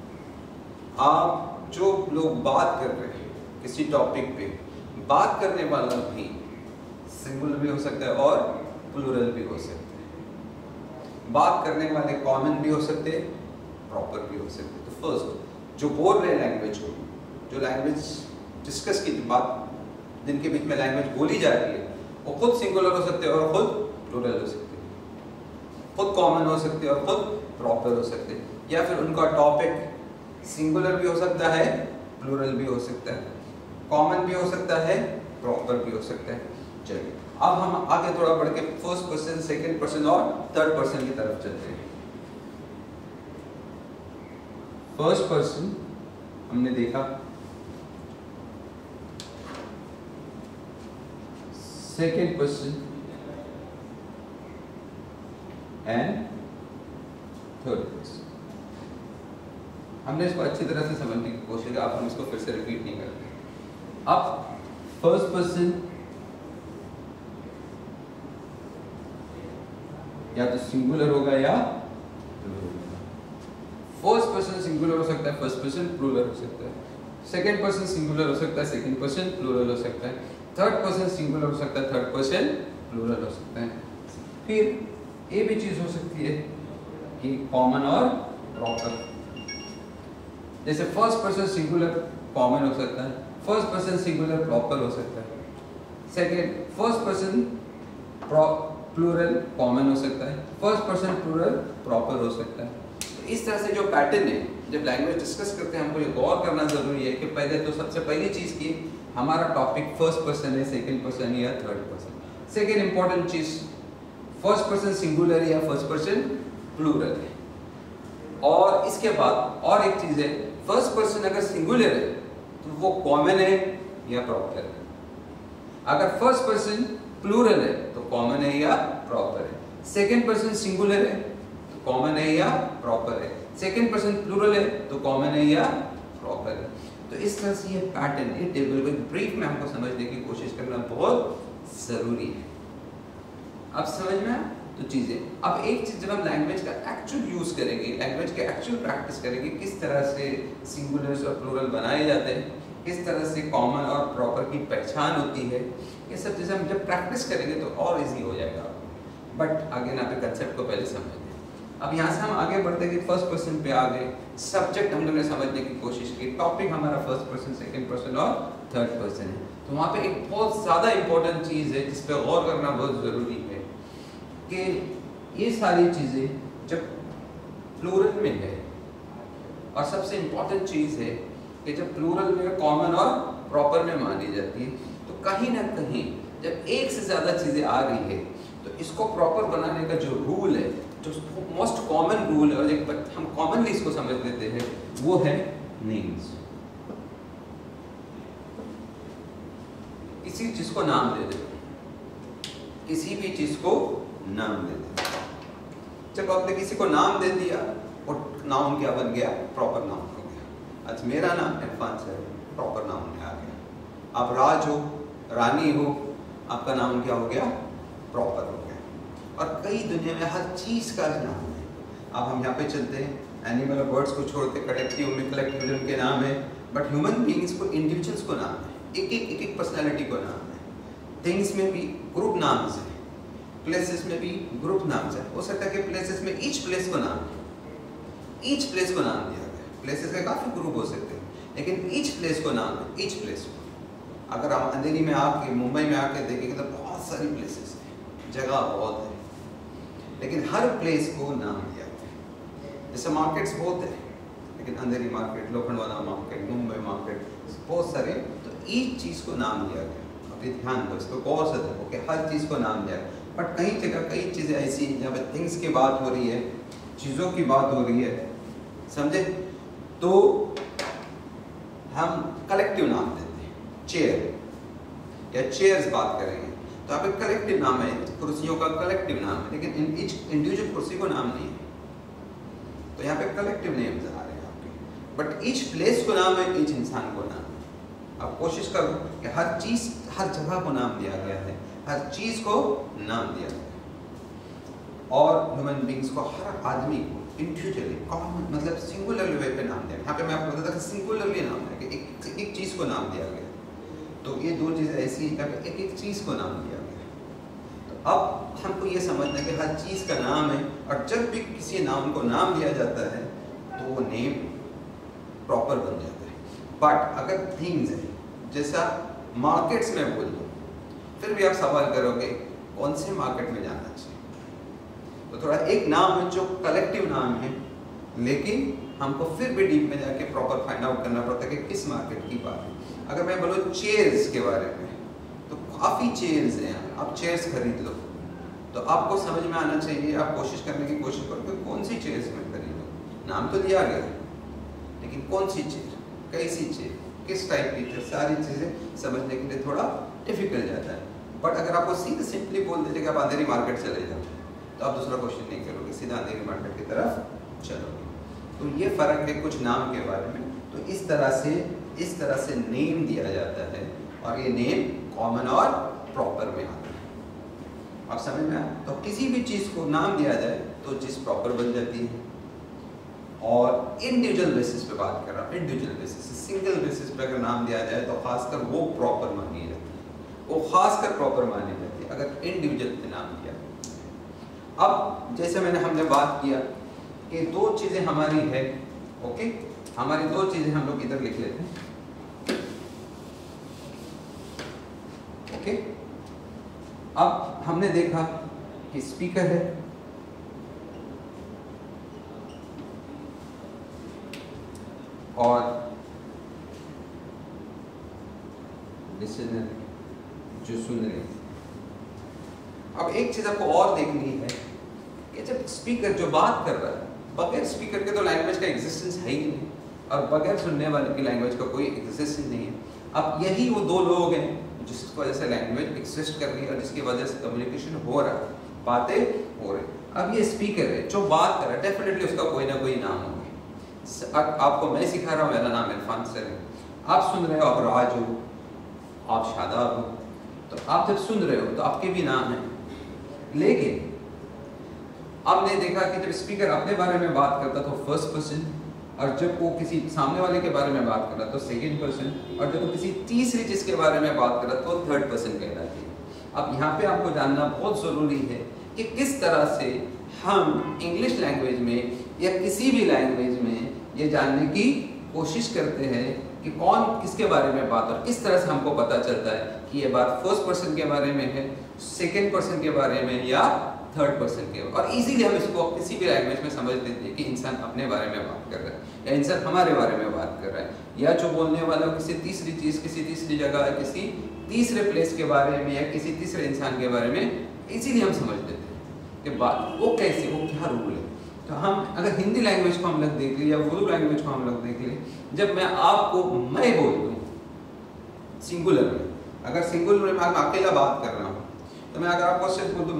आप जो लोग बात कर रहे हैं किसी टॉपिक पे, बात करने वाला भी सिंगुलर भी हो सकता है और प्लूरल भी हो सकता है। बात करने वाले कॉमन भी हो सकते हैं, प्रॉपर भी हो सकते हैं। तो फर्स्ट जो बोल रहे लैंग्वेज को, जो लैंग्वेज डिस्कस की बात, जिनके बीच में लैंग्वेज बोली जा रही है, वो खुद सिंगुलर हो सकते हैं और खुद प्लूरल हो सकते हैं, खुद कॉमन हो सकते हैं और खुद प्रॉपर हो सकते हैं। या फिर उनका टॉपिक सिंगुलर भी हो सकता है, प्लूरल भी हो सकता है, कॉमन भी हो सकता है, प्रॉपर भी हो सकता है। चलिए अब हम आगे थोड़ा बढ़ के फर्स्ट पर्सन, सेकंड पर्सन और थर्ड पर्सन की तरफ चलते हैं। फर्स्ट पर्सन हमने देखा, second person and third person. हमने इसको अच्छी तरह से समझने की कोशिश की, अब हम इसको फिर से रिपीट नहीं करते। अब फर्स्ट पर्सन या तो सिंगुलर होगा या प्लूरल होगा। फर्स्ट पर्सन सिंगुलर हो सकता है, फर्स्ट पर्सन प्लूरल हो सकता है। सेकंड पर्सन सिंगुलर हो सकता है, सेकंड पर्सन प्लूरल हो सकता है। थर्ड पर्सन सिंगुलर हो सकता है, थर्ड पर्सन प्लूरल हो सकता है। फिर ये भी चीज हो सकती है कि कॉमन और प्रॉपर, जैसे फर्स्ट पर्सन सिंगुलर कॉमन हो सकता है, फर्स्ट पर्सन सिंगुलर प्रॉपर हो सकता है, second first person plural common हो सकता है, फर्स्ट पर्सन प्लूरल प्रॉपर हो सकता है। तो इस तरह से जो पैटर्न है, जब लैंग्वेज डिस्कस करते हैं हमको ये गौर करना जरूरी है कि पहले तो सबसे पहली चीज की हमारा टॉपिक फर्स्ट पर्सन है, सेकंड पर्सन या थर्ड पर्सन। सेकंड इंपॉर्टेंट चीज फर्स्ट पर्सन सिंगुलर या फर्स्ट पर्सन प्लूरल है। और इसके बाद और एक चीज है, फर्स्ट पर्सन अगर सिंगुलर है तो वो कॉमन है या प्रॉपर है, अगर फर्स्ट पर्सन प्लूरल है तो कॉमन है या प्रॉपर है, सेकंड पर्सन सिंगुलर है तो कॉमन है या प्रॉपर है, सेकंड पर्सन प्लूरल है तो कॉमन है या प्रॉपर है। तो इस तरह से ये पैटर्न, ये टेबल को एक ब्रीफ में हमको समझने की कोशिश करना बहुत जरूरी है। अब समझ में आया? तो चीज़ें। अब एक चीज़ जब हम लैंग्वेज का एक्चुअल यूज़ करेंगे, लैंग्वेज के एक्चुअल प्रैक्टिस करेंगे, किस तरह से सिंगुलर्स और प्लूरल बनाए जाते हैं, किस तरह से कॉमन और प्रॉपर की पहचान होती है, ये सब चीज़ें हम जब प्रैक्टिस करेंगे तो और इजी हो जाएगा। बट आगे ना कंसेप्ट को पहले समझ लें। अब यहाँ से हम आगे बढ़ते हैं, फर्स्ट पर्सन पे आ गए, सब्जेक्ट हम लोगों ने समझने की कोशिश की, टॉपिक हमारा फर्स्ट पर्सन, सेकंड पर्सन और थर्ड पर्सन है। तो वहाँ पे एक बहुत ज़्यादा इंपॉर्टेंट चीज़ है जिस पे गौर करना बहुत ज़रूरी है कि ये सारी चीज़ें जब प्लूरल में है, और सबसे इम्पॉर्टेंट चीज़ है कि जब प्लूरल में कॉमन और प्रॉपर में मानी जाती है, तो कहीं ना कहीं जब एक से ज़्यादा चीज़ें आ रही है तो इसको प्रॉपर बनाने का जो रूल है, जो मोस्ट कॉमन रूल है और एक हम कॉमनली इसको समझ लेते हैं, वो है नेम्स। किसी चीज को नाम दे दे, किसी भी चीज को नाम दे दे। जब आपने किसी को नाम दे दिया और नाउन क्या बन गया, प्रॉपर नाउन हो गया। आज मेरा नाम इरफान सर है, प्रॉपर नाउन में आ गया। आप राज हो, रानी हो, आपका नाम क्या हो गया, प्रॉपर हो गया। और कई दुनिया में हर चीज का नाम है। अब हम यहाँ पे चलते हैं, एनिमल और बर्ड्स को छोड़ते, कलेक्टिव में कलेक्टिव उनके नाम है, बट ह्यूमन बीइंग्स को, इंडिविजुअल्स को नाम है, एक पर्सनालिटी को नाम है। थिंग्स में भी ग्रुप नाम है, प्लेसेस में भी ग्रुप नाम है। हो सकता है कि प्लेसेस में ईच प्लेस को नाम है, ईच प्लेस को नाम दिया गया। प्लेसेस के काफी ग्रुप हो सकते हैं, लेकिन ईच प्लेस को नाम है, ईच प्लेस को। अगर आप अंधेरी में आके, मुंबई में आके देखेंगे तो बहुत सारी प्लेसेस हैं, जगह बहुत है, लेकिन हर प्लेस को नाम दिया गया। जैसे मार्केट्स बहुत है, लेकिन Andheri market, Lokhandwala market, Mumbai market, बहुत सारे, तो ईच चीज़ को नाम दिया गया। अब ये ध्यान दो, इसको गौर से देखो कि हर चीज़ को नाम दिया गया। बट कई जगह कई चीज़ें ऐसी हैं जहाँ पे थिंग्स की बात हो रही है, चीज़ों की बात हो रही है, समझे, तो हम कलेक्टिव नाम देते हैं। चेयर या चेयर्स बात करेंगे तो आप एक कलेक्टिव नाम है, कुर्सियों का कलेक्टिव नाम है, लेकिन ईच इंडिविजुअल कुर्सी को नाम नहीं है। तो यहाँ पे कलेक्टिव नेम्स आ रहे हैं आपके, बट ईच प्लेस को नाम है, ईच इंसान को नाम है। आप कोशिश करो कि हर चीज़, हर जगह को नाम दिया गया है, हर चीज़ को नाम दिया गया है। और ह्यूमन बींग्स को, हर आदमी को इंडिविजुअली, कॉमन मतलब सिंगुलर वे पे नाम दिया। यहाँ पे मैं आपको बताता था सिंगुलरली नाम है कि एक चीज़ को नाम दिया गया। तो ये दो चीज़ें ऐसी हैं कि एक चीज़ को नाम दिया गया। तो अब हमको ये समझना है कि हर चीज़ का नाम है, और जब भी किसी नाम को नाम दिया जाता है तो वो नेम प्रॉपर बन जाता है। बट अगर थिंग्स है, जैसा मार्केट्स में बोल दो, फिर भी आप सवाल करोगे कौन से मार्केट में जाना चाहिए। तो थोड़ा एक नाम है जो कलेक्टिव नाम है, लेकिन हमको फिर भी डीप में जाके प्रॉपर फाइंड आउट करना पड़ता है कि किस मार्केट की बात है। अगर मैं बोलूँ चेयर्स के बारे में, तो काफ़ी चेयर्स हैं, आप चेयर्स खरीद लो, तो आपको समझ में आना चाहिए, आप कोशिश करने की कोशिश करो कि कौन सी चेयर्स में खरीदो। नाम तो दिया गया है, लेकिन कौन सी चेयर, कैसी चेयर, किस टाइप की चेयर, सारी चीज़ें समझने के लिए थोड़ा डिफिकल्ट जाता है। बट अगर आपको सीधे सिंपली बोल दीजिए कि आप अंधेरी मार्केट चले जाओ, तो आप दूसरा क्वेश्चन नहीं करोगे, सीधा अंधेरी मार्केट की तरफ चलोगे। तो ये फ़र्क है कुछ नाम के बारे में। तो इस तरह से नेम दिया जाता है, और ये नेम कॉमन और प्रॉपर में आता है। आप समझ में आए? तो किसी भी चीज़ को नाम दिया जाए तो चीज़ प्रॉपर बन जाती है। और इंडिविजुअल बेसिस पे बात कर रहा हूँ, इंडिविजुअल बेसिस, सिंगल बेसिस पे अगर नाम दिया जाए तो खासकर वो प्रॉपर मानी जाती है, वो खासकर प्रॉपर मानी जाती है अगर इंडिविजुअल पे नाम दिया। अब जैसे हमने बात किया कि दो चीज़ें हमारी है, ओके, हमारी दो चीज़ें हम लोग इधर लिख लेते हैं, ओके। अब हमने देखा कि स्पीकर है, और लिसनर जो सुन रहे हैं। अब एक चीज आपको और देखनी है कि जब स्पीकर जो बात कर रहा है, बगैर स्पीकर के तो लैंग्वेज का एग्जिस्टेंस है ही नहीं, और बगैर सुनने वाले की लैंग्वेज का कोई एग्जिस्टेंस नहीं है। अब यही वो दो लोग हैं जिसकी वजह से लैंग्वेज एग्जिस्ट कर रही है, और जिसकी वजह से कम्युनिकेशन हो रहा है, बातें हो रही। अब ये स्पीकर है जो बात कर रहा है, डेफिनेटली उसका कोई ना कोई नाम होगा। आपको मैं सिखा रहा हूँ, मेरा नाम इरफान सर है, आप सुन रहे हो, आप राज हो, आप शादाब हो, तो आप जब सुन रहे हो तो आपके भी नाम है। लेकिन आपने देखा कि जब स्पीकर अपने बारे में बात करता तो फर्स्ट पर्सन, और जब वो किसी सामने वाले के बारे में बात कर रहा तो सेकंड पर्सन, और जब वो किसी तीसरी चीज़ के बारे में बात कर रहा तो थर्ड पर्सन कहलाती है। अब यहाँ पे आपको जानना बहुत ज़रूरी है कि किस तरह से हम इंग्लिश लैंग्वेज में या किसी भी लैंग्वेज में ये जानने की कोशिश करते हैं कि कौन किसके बारे में बात, और किस तरह से हमको पता चलता है कि ये बात फर्स्ट पर्सन के बारे में है, सेकंड पर्सन के बारे में या थर्ड पर्सन के। और इजीली हम इसको किसी भी लैंग्वेज में समझ लेते हैं कि इंसान अपने बारे में बात कर रहा है या इंसान हमारे बारे में बात कर रहा है, या जो बोलने वाला किसी तीसरी चीज़, किसी तीसरी जगह, किसी तीसरे प्लेस के बारे में या किसी तीसरे इंसान के बारे में इजीली हम समझ लेते हैं कि बात वो कैसे, वो क्या रूल है। तो हम अगर हिंदी लैंग्वेज को हम लोग देख लें या उर्दू लैंग्वेज को हम लोग देख लें, जब मैं आपको मैं बोल दूँ सिंगुलर में, अगर सिंगुलर में मैं अकेला बात कर रहा हूँ, तो मैं अगर आपको सिर्फ बोल दूँ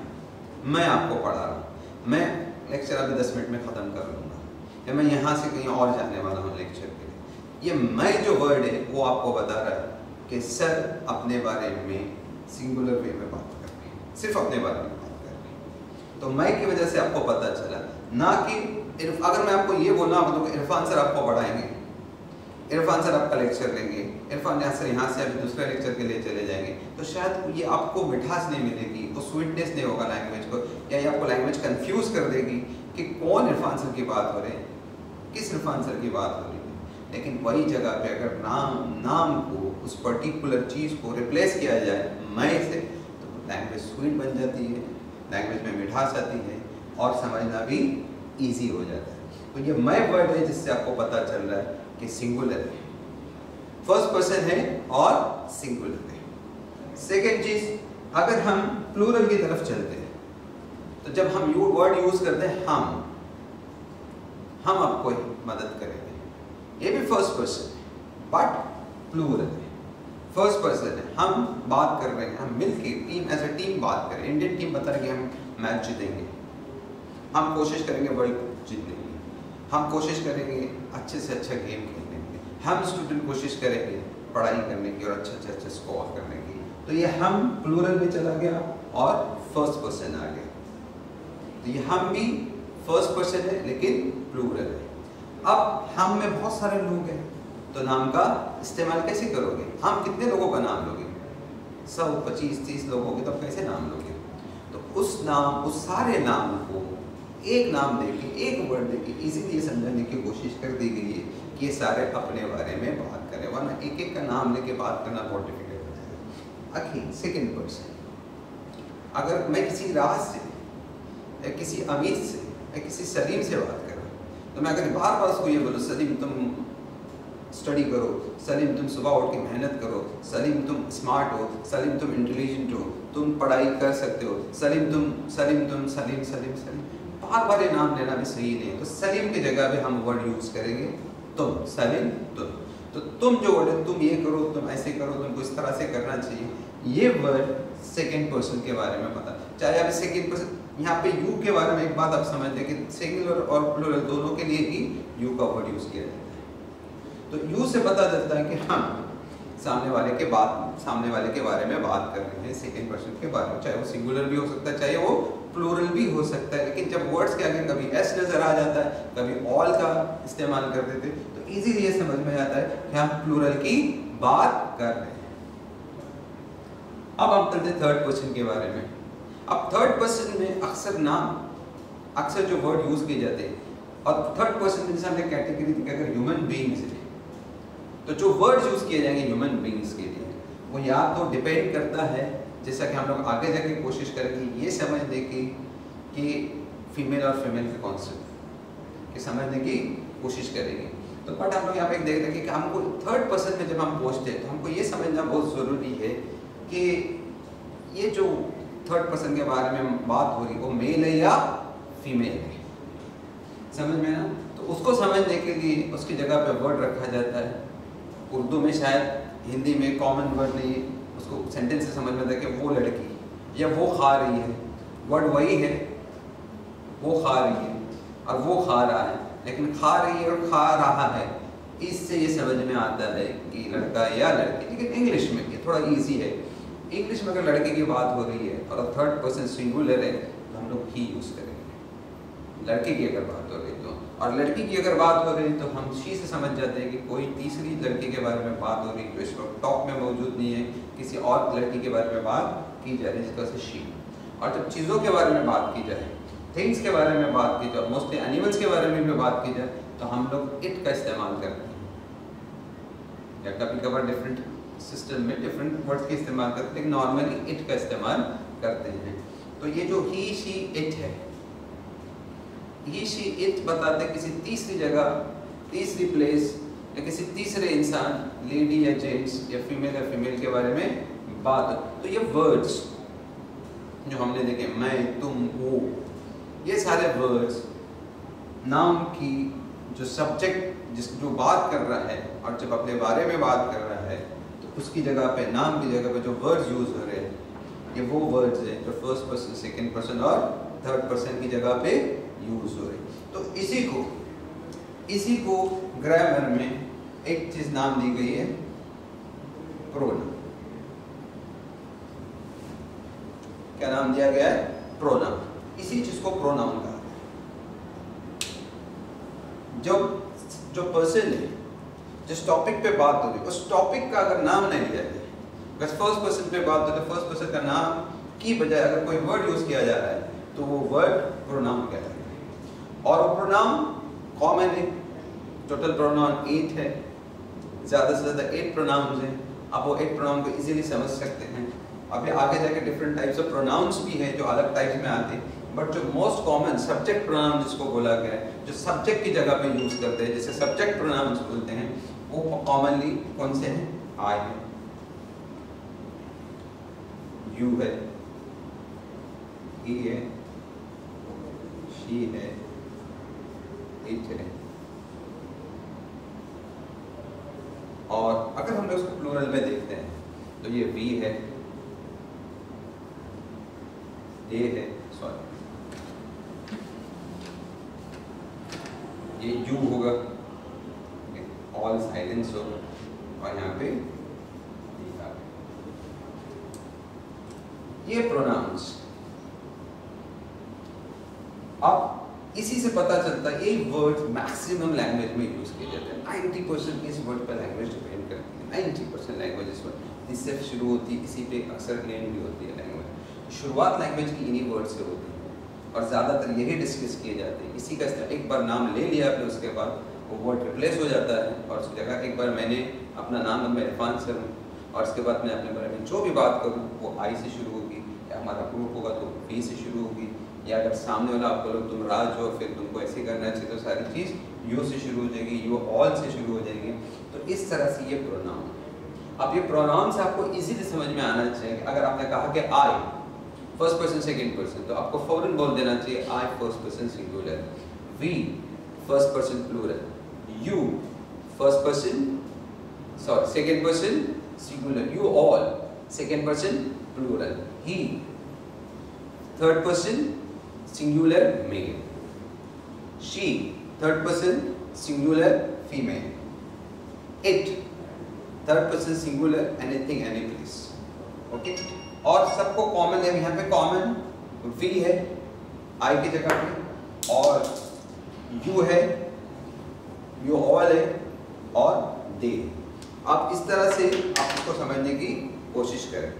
मैं आपको पढ़ा रहा हूँ, मैं लेक्चर अभी 10 मिनट में ख़त्म कर लूँगा, या मैं यहाँ से कहीं और जाने वाला हूँ लेक्चर के लिए, ये मैं जो वर्ड है वो आपको बता रहा है कि सर अपने बारे में सिंगुलर वे में बात कर रहे हैं, सिर्फ अपने बारे में बात कर रहे हैं। तो मैं की वजह से आपको पता चला, ना कि अगर मैं आपको ये बोलना मतलब कि इरफान सर आपको पढ़ाएंगे, इरफान सर आपका लेक्चर लेंगे, इरफान यहाँ से अभी दूसरे लेक्चर के लिए चले जाएंगे, तो शायद ये आपको मिठास नहीं मिलेगी, वो स्वीटनेस नहीं होगा लैंग्वेज को, या ये आपको लैंग्वेज कंफ्यूज कर देगी कि कौन इरफान सर की बात हो रही है, किस इरफान सर की बात हो रही है। लेकिन वही जगह पे अगर नाम को, उस पर्टिकुलर चीज़ को रिप्लेस किया जाए मैं से, तो लैंग्वेज स्वीट बन जाती है, लैंग्वेज में मिठास आती है और समझना भी ईजी हो जाता है। तो ये मैं वर्ड है जिससे आपको पता चल रहा है कि सिंगुलर है, फर्स्ट पर्सन है और सिंगुलर है। सेकेंड चीज, अगर हम प्लूरल की तरफ चलते हैं, तो जब हम वर्ड यूज करते हैं हम आपको मदद करेंगे, ये भी फर्स्ट पर्सन है बट प्लूरल है, फर्स्ट पर्सन है, हम बात कर रहे हैं, हम मिलके टीम एज अ टीम बात करें। इंडियन टीम बता रही है हम मैच जीतेंगे, हम कोशिश करेंगे वर्ल्ड कप जीतने की, हम कोशिश करेंगे अच्छे से अच्छा गेम खेलने की, हम स्टूडेंट कोशिश करेंगे पढ़ाई करने की और अच्छे से अच्छा स्कोर करने की। तो ये हम प्लूरल में चला गया और फर्स्ट पर्सन आ गया, तो ये हम भी फर्स्ट पर्सन है लेकिन प्लूरल है। अब हम में बहुत सारे लोग हैं, तो नाम का इस्तेमाल कैसे करोगे? हम कितने लोगों का नाम लोगे? 100, 25, 30 लोगों के, तब कैसे नाम लोगे? तो उस सारे नाम को एक नाम देके, एक वर्ड देके इजीली ये समझाने की कोशिश कर दी गई है कि ये सारे अपने बारे में बात करें, वरना एक एक का नाम लेके बात करना बहुत डिफिकल्ट हो जाएगा। अखिल सेकंड पर्सन, अगर मैं किसी राज से या किसी अमीर से या किसी सलीम से बात कर रहा हूँ, तो मैं अगर बार बार उसको ये बोलूँ सलीम तुम स्टडी करो, सलीम तुम सुबह उठ के मेहनत करो, सलीम तुम स्मार्ट हो, सलीम तुम इंटेलिजेंट हो, तुम पढ़ाई कर सकते हो, सलीम, बार बार ये नाम लेना भी सही नहीं है। तो सलीम की जगह पे हम वर्ड यूज करेंगे तुम, सलीम तुम। तो तुम जो वर्ड है, तुम ये करो, तुम ऐसे करो, तुमको इस तरह से करना चाहिए, ये वर्ड सेकंड पर्सन के बारे में पता। चाहे आप सेकंड पर्सन, यहाँ पे यू के बारे में एक बात आप समझते हैं कि सिंगुलर और प्लूरल दोनों के लिए ही यू का वर्ड यूज किया जाता है। तो यू से पता चलता है कि हम सामने वाले के बारे में बात कर रहे हैं, सेकंड पर्सन के बारे में, चाहे वो सिंगुलर भी हो सकता है, चाहे वो प्लूरल भी हो सकता है। लेकिन जब वर्ड्स के आगे कभी एस नजर आ जाता है, कभी ऑल का इस्तेमाल कर देते, तो इजीली ये समझ में आता है कि हम प्लूरल की बात कर रहे हैं। अब हम चलते थर्ड पर्सन के बारे में। अब थर्ड पर्सन में अक्सर जो वर्ड यूज किए जाते हैं, और थर्ड पर्सन में जैसे हमने कैटेगरी दी, अगर ह्यूमन बीइंग्स है, तो जो वर्ड यूज किए जाएंगे ह्यूमन बीइंग्स के लिए, वो या तो डिपेंड करता है, जैसा कि हम लोग आगे जाके कोशिश करेंगे ये समझने की फीमेल और फीमेल के कॉन्सेप्ट समझने की कोशिश करेंगे। तो बट हम लोग यहाँ पे देख रहे हैं कि हमको थर्ड पर्सन में जब हम पहुँचते हैं, तो हमको ये समझना बहुत ज़रूरी है कि ये जो थर्ड पर्सन के बारे में बात हो रही है वो मेल है या फीमेल है, समझ में ना? तो उसको समझने के लिए उसकी जगह पे वर्ड रखा जाता है। उर्दू में शायद, हिंदी में कॉमन वर्ड नहीं, उसको सेंटेंस से समझ में आता है कि वो लड़की या वो खा रही है, वर्ड वही है, वो खा रही है और वो खा रहा है, लेकिन खा रही है और खा रहा है, इससे ये समझ में आता है कि लड़का या लड़की। लेकिन इंग्लिश में ये थोड़ा इजी है, इंग्लिश में अगर लड़के की बात हो रही है और थर्ड पर्सन सिंगुलर है, तो हम लोग ही यूज़ करेंगे। लड़के की अगर बात हो रही तो, और लड़की की अगर बात हो रही तो हम शी से समझ जाते हैं कि कोई तीसरी लड़की के बारे में बात हो रही है जो इस वक्त टॉप में मौजूद नहीं है, किसी और लड़की के बारे में बात की जा रही है जिसका से शी। और जब चीज़ों के बारे में बात की जाए, थिंग्स के बारे में बात की जाए, मोस्टली एनिमल्स के बारे में भी बात की जाए, तो हम लोग इट का इस्तेमाल करते हैं, या कभी कभार डिफरेंट सिस्टम में डिफरेंट वर्ड्स के इस्तेमाल करते हैं, लेकिन नॉर्मली इट का इस्तेमाल करते हैं। तो ये जो ही शी इट है, ही शी इट बताते किसी तीसरी जगह, तीसरी प्लेस या किसी तीसरे इंसान, लेडी या जेंट्स या फीमेल के बारे में बात। तो ये वर्ड्स जो हमने देखे, मैं, तुम, वो, ये सारे वर्ड्स नाउन की जो सब्जेक्ट जो बात कर रहा है और जब अपने बारे में बात कर रहा है तो उसकी जगह पे, नाम की जगह पे जो वर्ड्स यूज हो रहे हैं, ये वो वर्ड्स हैं जो फर्स्ट पर्सन, सेकंड पर्सन और थर्ड पर्सन की जगह पे यूज हो रहे हैं। तो इसी को ग्रामर में एक चीज नाम दी गई है, प्रोनाउन। क्या नाम दिया गया है? प्रोनाउन। इसी चीज को प्रोनाउन कहा है। जो पर्सन है, जिस टॉपिक पे बात हो रही है, उस टॉपिक का अगर नाम नहीं लिया जाए, अगर फर्स्ट पर्सन पे बात हो तो फर्स्ट पर्सन का नाम की बजाय अगर कोई वर्ड यूज किया जा रहा है तो वो वर्ड प्रोनाउन कहलाता है। और वो प्रोनाउन कॉमन है, टोटल प्रोनाउन 8 है, ज़्यादा से ज़्यादा 8 प्रोनाउंस हैं। आप वो 8 प्रोनाउन को इजीली समझ सकते हैं। अभी आगे जाके डिफरेंट टाइप्स ऑफ प्रोनाउंस भी हैं जो अलग टाइप्स में आते हैं, बट जो मोस्ट कॉमन सब्जेक्ट प्रोनाउन जिसको बोला गया है, जो सब्जेक्ट की जगह पे यूज करते हैं, जिसे सब्जेक्ट प्रोनाउंस बोलते हैं, वो कॉमनली कौन से हैं? आई है, यू है, ही है, शी है, इट है। और अगर हम लोग उसको प्लूरल में देखते हैं तो ये वी है, ए है, सॉरी ये यू होगा, ऑल साइलेंस होगा, और यहाँ पे ये प्रोनाउंस। अब इसी से पता चलता है ये वर्ड मैक्सिमम लैंग्वेज में यूज किए जाते हैं। 90% इस वर्ड पर लैंग्वेज डिपेंड करती है। 90% लैंग्वेज इस वर्ड इससे शुरू होती है, इसी पे अक्सर एंड भी होती है लैंग्वेज। शुरुआत लैंग्वेज की इन्हीं वर्ड से होती है और ज़्यादातर यही डिस्कस किए जाते हैं। इसी का एक बार नाम ले लिया आपने, उसके बाद वो वर्ड रिप्लेस हो जाता है और उसकी जगह एक बार मैंने अपना नाम मैं इरफान सर हूँ और उसके बाद मैं अपने बारे में जो भी बात करूँ वो आई से शुरू होगी, या हमारा ग्रुप होगा तो वी से शुरू होगी, या अगर सामने वाला आप बोलो तुम राज हो फिर तुमको ऐसे करना चाहिए तो सारी चीज़ यू से शुरू हो जाएगी, यू ऑल से शुरू हो जाएगी। तो इस तरह से ये प्रोनाउन। अब ये प्रोनाउन से आपको इजीली समझ में आना चाहिए कि अगर आपने कहा कि I first person second person तो आपको फौरन बोल देना चाहिए I first person singular, we first person plural, you first person sorry second person singular, you all second person plural, he third person singular male, she third person singular female, it third person singular anything any place. Okay, और सबको common है, यहाँ पे common we है आई की जगह पे, और यू है, यू ऑल है, और दे। आप इस तरह से आप इसको समझने की कोशिश करें।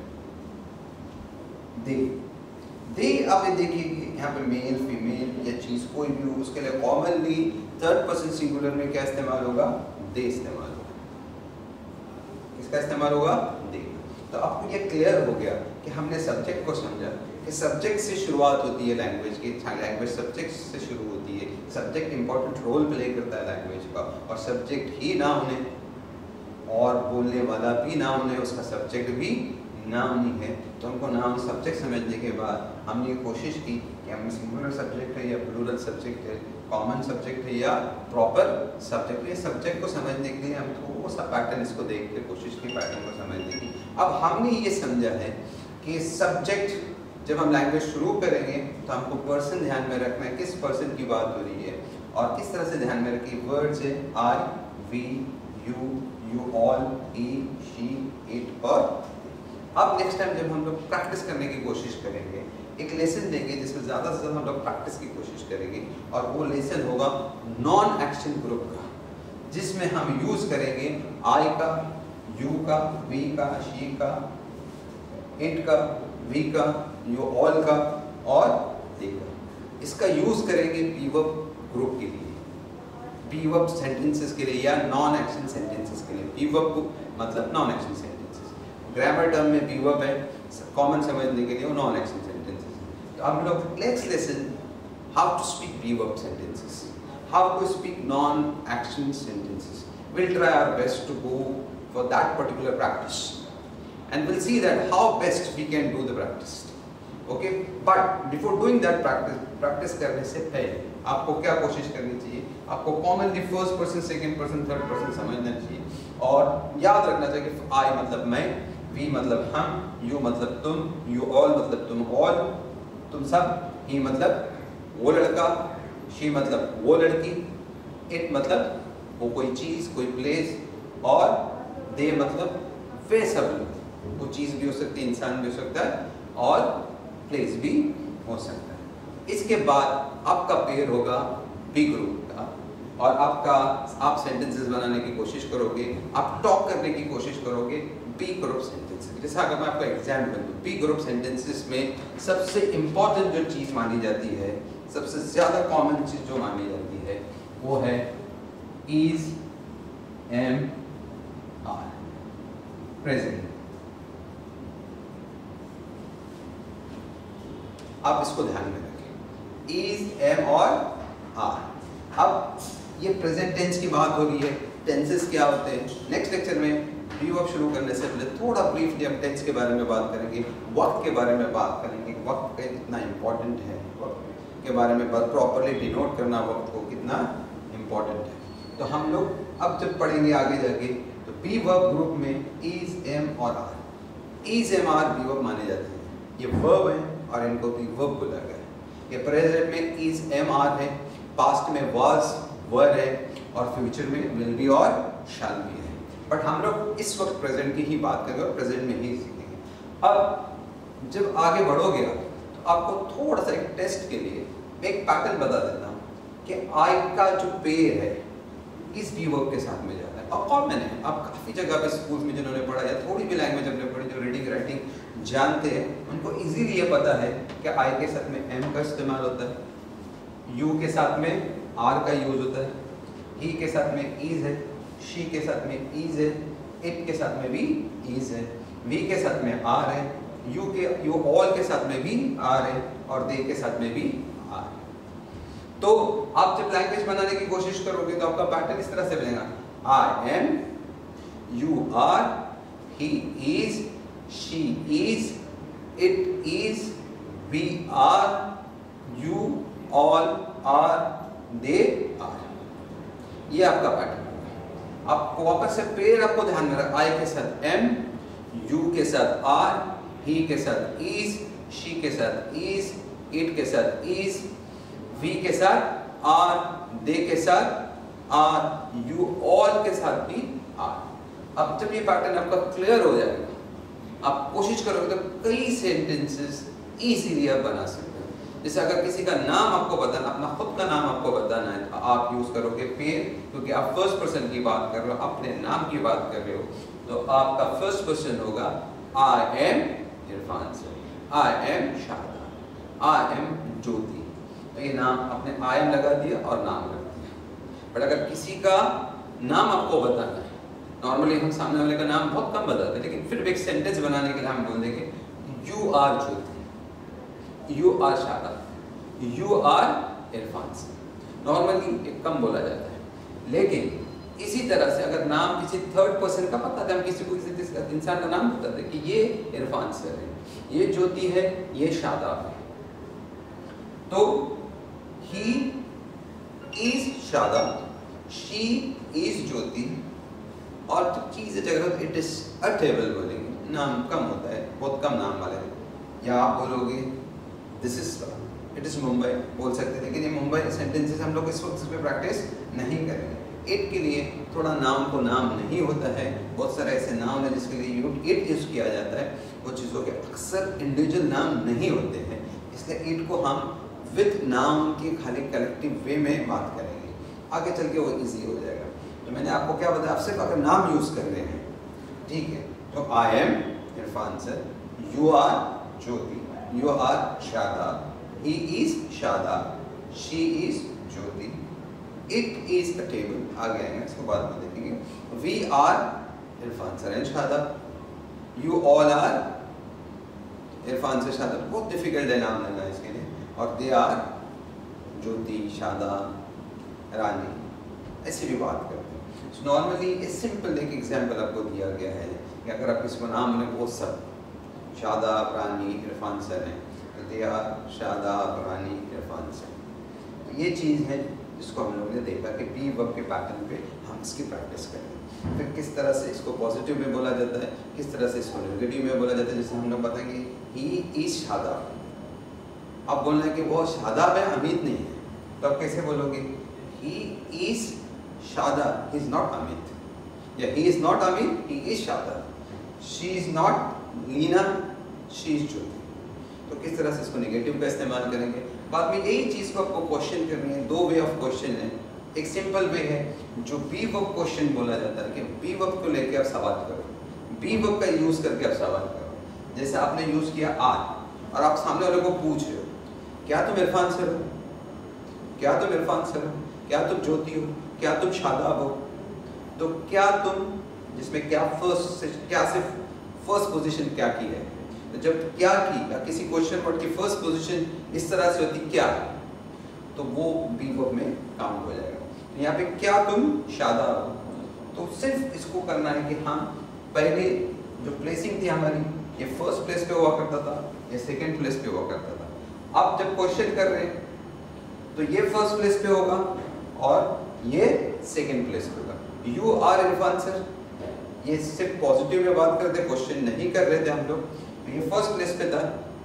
दे आप ये देखिए कि यहाँ पे मेल फीमेल या चीज कोई भी हो उसके लिए कॉमनली थर्ड पर्सन सिंगुलर में क्या इस्तेमाल होगा? दे इस्तेमाल होगा। किसका इस्तेमाल होगा? दे। तो आपको ये क्लियर हो गया कि हमने सब्जेक्ट को समझा कि सब्जेक्ट से शुरुआत होती है लैंग्वेज की। लैंग्वेज सब्जेक्ट से शुरू होती है, सब्जेक्ट इंपॉर्टेंट रोल प्ले करता है लैंग्वेज का, और सब्जेक्ट ही नाउन है और बोलने वाला भी नाउन है, उसका सब्जेक्ट भी नाउन ही है। तो हमको नाउन सब्जेक्ट समझने के बाद हमने ये कोशिश की कि हम सिंगुलर सब्जेक्ट है या प्लूरल सब्जेक्ट है, कॉमन सब्जेक्ट है या प्रॉपर सब्जेक्ट। ये सब्जेक्ट को समझने के लिए हम थोड़ा सा पैटर्न इसको देख के कोशिश की पैटर्न को समझने की। अब हमने ये समझा है कि सब्जेक्ट जब हम लैंग्वेज शुरू करेंगे तो हमको पर्सन ध्यान में रखना है, किस पर्सन की बात हो रही है और किस तरह से ध्यान में रखिए। वर्ड्स है I, we, you, you all, he, she, it और। अब नेक्स्ट टाइम जब हम लोग प्रैक्टिस करने की कोशिश करेंगे एक लेसन देंगे जिसमें ज़्यादा से ज़्यादा हम लोग प्रैक्टिस की कोशिश करेंगे, और वो लेसन होगा नॉन एक्शन ग्रुप का, जिसमें हम यूज़ करेंगे आई का, यू का, वी का, शी का, इट का, वी का, यू ऑल का और दे का। इसका यूज़ करेंगे बी वर्ब ग्रुप के लिए, बी वर्ब सेंटेंसेस के लिए या नॉन एक्शन सेंटेंसेस के लिए। बी वर्ब मतलब non action sentences, grammar term में बी वर्ब है, कॉमन समझने के लिए वो नॉन एक्शन सेंटेंसेस। तो हम लोग next lesson how to speak be verb sentences, how to speak non action sentences. We'll try our best to go for that particular practice, and we'll see that how best we can do the practice. Okay? But before doing that practice करने से पहले आपको क्या कोशिश करनी चाहिए? आपको commonly first person, second person, third person समझना चाहिए, और याद रखना चाहिए कि I मतलब मैं, we मतलब हम, you मतलब तुम, you all मतलब तुम all, तुम सब, he मतलब वो लड़का, she मतलब वो लड़की, it मतलब वो कोई चीज़, कोई प्लेस, और दे मतलब वे सब लोग। वो चीज़ भी हो सकती है, इंसान भी हो सकता है, और प्लेस भी हो सकता है। इसके बाद आपका पेयर होगा बी ग्रुप का, और आप सेंटेंसेस बनाने की कोशिश करोगे, आप टॉक करने की कोशिश करोगे बी ग्रुप सेंटेंसेस। जैसा अगर मैं आपका एग्जाम्पल दूँ, बी ग्रुप सेंटेंसेस में सबसे इम्पॉर्टेंट जो चीज़ मानी जाती है, सबसे ज़्यादा कॉमन चीज़ जो मानी जाती है, वो है is, am, are, present। आप इसको ध्यान में रखें, is, am और are। अब ये प्रेजेंट टेंस की बात हो रही है, टेंसेस क्या होते हैं, नेक्स्ट लेक्चर में बी वर्ब शुरू करने से पहले थोड़ा ब्रीफली हम टेंस के बारे में बात करेंगे, वक्त के बारे में बात करेंगे, वक्त का कितना इम्पोर्टेंट है, वक्त के बारे में बात प्रॉपरली डिनोट करना वक्त को कितना इम्पोर्टेंट है। तो हम लोग अब जब पढ़ेंगे आगे जाके, तो बी वर्ब ग्रुप में इज, एम और are, is, am, are be verb माने जाते हैं। ये वर्ब है और इनको बी वर्ब बोला गया है। ये प्रेजेंट में इज, एम, आर है, पास्ट में वाज, वर है, और फ्यूचर में विल बी और शैल बी है। बट हम लोग इस वक्त प्रेजेंट की ही बात करेंगे और प्रेजेंट में ही सीखेंगे। अब जब आगे बढ़ोगे तो आपको थोड़ा सा एक टेस्ट के लिए मैं एक पैटर्न बता देता हूँ कि आई का जो पेयर है इस बी वर्ब के साथ में जाता है, और कॉमन है। आप काफ़ी जगह पे स्कूल में जिन्होंने पढ़ा या थोड़ी भी लैंग्वेज अपने पढ़ी, जो रीडिंग राइटिंग जानते हैं, उनको इजीली ये पता है कि आई के साथ में एम का इस्तेमाल होता है, यू के साथ में आर का यूज होता है, ही के साथ में इज है, शी के साथ में इज है, इट के साथ में भी इज है, वी के साथ में आर है, यू ऑल के साथ में भी आर है, और दे के साथ में भी आर है। तो आप जब लैंग्वेज बनाने की कोशिश करोगे तो आपका पैटर्न इस तरह से बनेगा, I am, you are, he is, she is, it is, we are, you all are, they are. ये आपका पैटर्न है। आपको वापस से पेयर आपको ध्यान में रखना, आई के साथ एम, यू के साथ आर, ही के साथ इज, शी के साथ इज, इट के साथ इज, वी के साथ आर, दे के साथ आर, यू ऑल के साथ भी आर। अब जब ये पैटर्न आपका क्लियर हो जाएगा, आप कोशिश करोगे तो कई सेंटेंसेस इजीली आप बना सकते हैं। जैसे अगर किसी का नाम आपको बताना, अपना खुद का नाम आपको बताना है, तो आप यूज करोगे पेयर, क्योंकि आप फर्स्ट पर्सन की बात कर रहे हो, अपने नाम की बात कर रहे हो, तो आपका फर्स्ट पर्सन होगा I am Irfan sir, I am Shada, I am Jyoti. तो ये नाम अपने आई एम लगा दिया और नाम लगा दिया। बट अगर किसी का नाम आपको बताना है, नॉर्मली हम सामने वाले का नाम बहुत कम बताते हैं, लेकिन फिर भी एक सेंटेंस बनाने के लिए हम बोल देंगे you are Jyoti, you are Shada, you are Irfan sir. Normally एक कम बोला जाता है, लेकिन इसी तरह से अगर नाम किसी थर्ड पर्सन का पता है, हम किसी को किसी इंसान का नाम बताते हैं कि ये इरफान सर है, ये ज्योति है, ये शादाब है। तो he is Shadab, she is Jyoti, और तो चीज़ जगह इट इज अ टेबल बोलेंगे, नाम कम होता है, बहुत कम नाम वाले हैं। या आप बोलोगे this is it is Mumbai बोल सकते हैं, लेकिन ये मुंबई सेंटेंसेस हम लोग इस वक्त पे प्रैक्टिस नहीं करेंगे। इट के लिए थोड़ा नाम को नाम नहीं होता है, बहुत सारे ऐसे नाम है जिसके लिए इट यूज किया जाता है, वो चीज़ों के अक्सर इंडिविजुअल नाम नहीं होते हैं, इसलिए इट को हम विद नाउन के खाली कलेक्टिव वे में बात करेंगे, आगे चल के वो इजी हो जाएगा। तो मैंने आपको क्या बताया, आप सिर्फ अगर नाम यूज कर रहे हैं, ठीक है, तो I am Irfan sir, you are Jyoti, you are Shadab, he is Shadab, she is Jyoti, it is a table, आगे आएंगे इसको बाद में देखेंगे, we are Irfan sir and Shadab, you all are Irfan sir Shadab, बहुत डिफिकल्ट है नाम लेना इसके लिए, और दे आर ज्योति, शादाब, रानी, ऐसी भी बात करते हैं। सो नॉर्मली इस सिंपल एक एग्जांपल आपको दिया गया है कि अगर आप किसी को नाम लें, वो सब शादाब, रानी, इरफान सर हैं, तो they are Shadab, Rani, Irfan sir. तो ये चीज़ है जिसको हम लोगों ने देखा कि बी वर्ब के पैटर्न पे हम इसकी प्रैक्टिस करें। फिर किस तरह से इसको पॉजिटिव में बोला जाता है, किस तरह से इसको नेगेटिव में बोला जाता है। जैसे हम लोग बताएंगे ही इज शादाब, अब बोलना है कि वो शादाब है, अमित नहीं है, तो आप कैसे बोलोगे, he is Shadab, he is not Amit, या he is not Amit, he is Shadab, she is not Leena, she is Jyoti. तो किस तरह से इसको नेगेटिव का इस्तेमाल करेंगे। बाद में यही चीज़ को आपको क्वेश्चन करनी है, दो वे ऑफ क्वेश्चन है। एक सिंपल वे है जो बी वर्ब क्वेश्चन बोला जाता है कि बी वर्ब को लेके आप सवाल करो, बी वर्ब का यूज करके आप सवाल करो। जैसे आपने यूज किया आर, और आप सामने वाले को पूछ रहे हो, क्या तुम इरफान सर हो, क्या तुम इरफान सर हो, क्या तुम ज्योति हो, क्या तुम शादाब हो। तो क्या तुम, जिसमें क्या फर्स्ट, क्या सिर्फ फर्स्ट पोजीशन क्या की है, तो जब क्या की या किसी क्वेश्चन वर्ड की फर्स्ट पोजीशन इस तरह से होती क्या, तो वो बी वर्ब में काउंट हो जाएगा। यहाँ पे क्या तुम शादाब हो, तो सिर्फ इसको करना है कि हम पहले जो प्लेसिंग थी हमारी, ये फर्स्ट प्लेस पे हुआ करता था, ये सेकंड प्लेस पे हुआ करता था। अब जब क्वेश्चन कर रहे हैं तो ये फर्स्ट प्लेस पे होगा और ये सेकंड प्लेस पे होगा। यू आर इरफान सर, ये सिर्फ पॉजिटिव में बात करते, क्वेश्चन नहीं कर रहे थे हम लोग, तो ये फर्स्ट प्लेस पे था।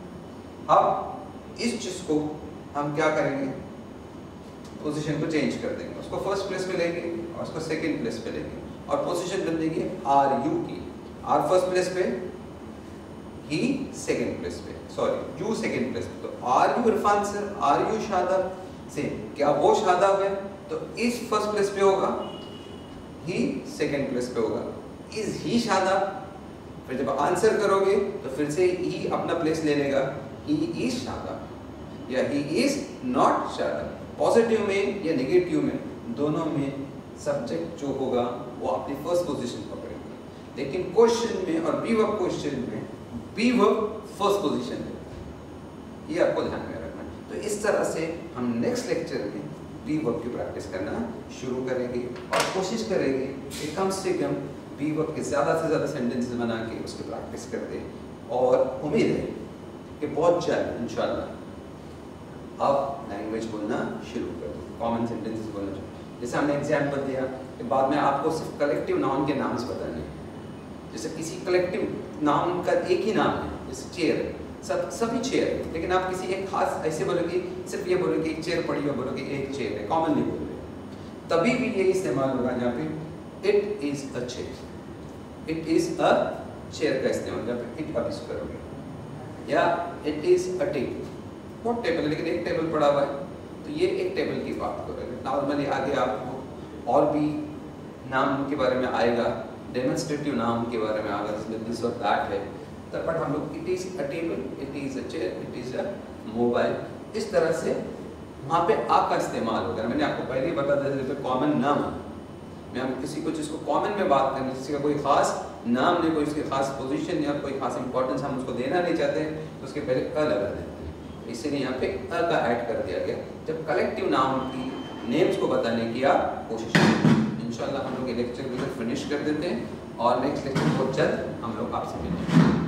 अब इस चीज को हम क्या करेंगे, पोजीशन को चेंज कर देंगे, उसको फर्स्ट प्लेस पे लेंगे और उसको सेकंड प्लेस पे लेंगे, और पोजीशन बन देंगे आर यू की, आर फर्स्ट प्लेस पे, ही सेकंड प्लेस पे, सॉरी यू सेकंड प्लेस पे। तो are you Irfan sir, are you Shadab, से क्या वो शादाब है, तो इस फर्स्ट प्लेस पे होगा, ही सेकंड प्लेस पे होगा, इज ही शादाब। फिर जब आंसर करोगे तो फिर से ही अपना प्लेस ले लेगा, ही इज शादाब या he is not Shadab. Positive में या नेगेटिव में, दोनों में सब्जेक्ट जो होगा वो अपनी फर्स्ट पोजीशन पकड़ेगा, लेकिन क्वेश्चन में और बी वर्ब क्वेश्चन में बी वर्ब फर्स्ट पोजीशन है, ये आपको ध्यान में रखना है। तो इस तरह से हम नेक्स्ट लेक्चर में बी वर्ब की प्रैक्टिस करना शुरू करेंगे और कोशिश करेंगे कि कम से कम बी वर्ब के ज़्यादा से ज़्यादा सेंटेंसेस बना के उसकी प्रैक्टिस कर दें, और उम्मीद है कि बहुत जल्द इंशाल्लाह आप लैंग्वेज बोलना शुरू कर दो, कॉमन सेंटेंसेस बोलना शुरू। जैसे हमने एग्जाम्पल दिया कि बाद में आपको सिर्फ कलेक्टिव नाउन के नाम्स बताने हैं। जैसे किसी कलेक्टिव नाउन का एक ही नाम है, जैसे चेयर है, सभी चेयर है, लेकिन आप किसी एक खास ऐसे बोलोगे, सिर्फ ये बोलोगे एक चेयर पड़ी हो, बोलोगे एक चेयर है, कॉमन नहीं बोल रहे, तभी भी ये इस्तेमाल होगा जहाँ पे it is a chair, it is a chair का इस्तेमाल जहाँ पे इट आप इसको करोगे, या इट इज़ अ टेबल, बहुत टेबल है लेकिन एक टेबल पड़ा हुआ है, तो ये एक टेबल की बात करोगे। नॉर्मली आगे आपको और भी नाम के बारे में आएगा, डेमोन्स्ट्रेटिव नाउन के बारे में आएगा, जिसमें दिस और दैट है, तो बट हम लोग it is a table, it is a chair, it is a mobile, इस तरह से वहाँ पे आप का इस्तेमाल होगा। मैंने आपको पहले ही बता दिया, जैसे कॉमन नाम में हम किसी को जिसको कॉमन में बात करें, किसी का कोई खास नाम नहीं, कोई उसकी खास पोजीशन या कोई खास इंपॉर्टेंस हम उसको देना नहीं चाहते, तो उसके पहले अ लगा देते हैं, इसीलिए यहाँ पे अ का ऐड कर दिया गया जब कलेक्टिव नाउन की नेम्स को बताने की आप कोशिश करें। इंशाल्लाह हम लोग ये लेक्चर को फिनिश कर देते हैं और नेक्स्ट लेक्चर बहुत जल्द हम लोग आपसे मिलेंगे।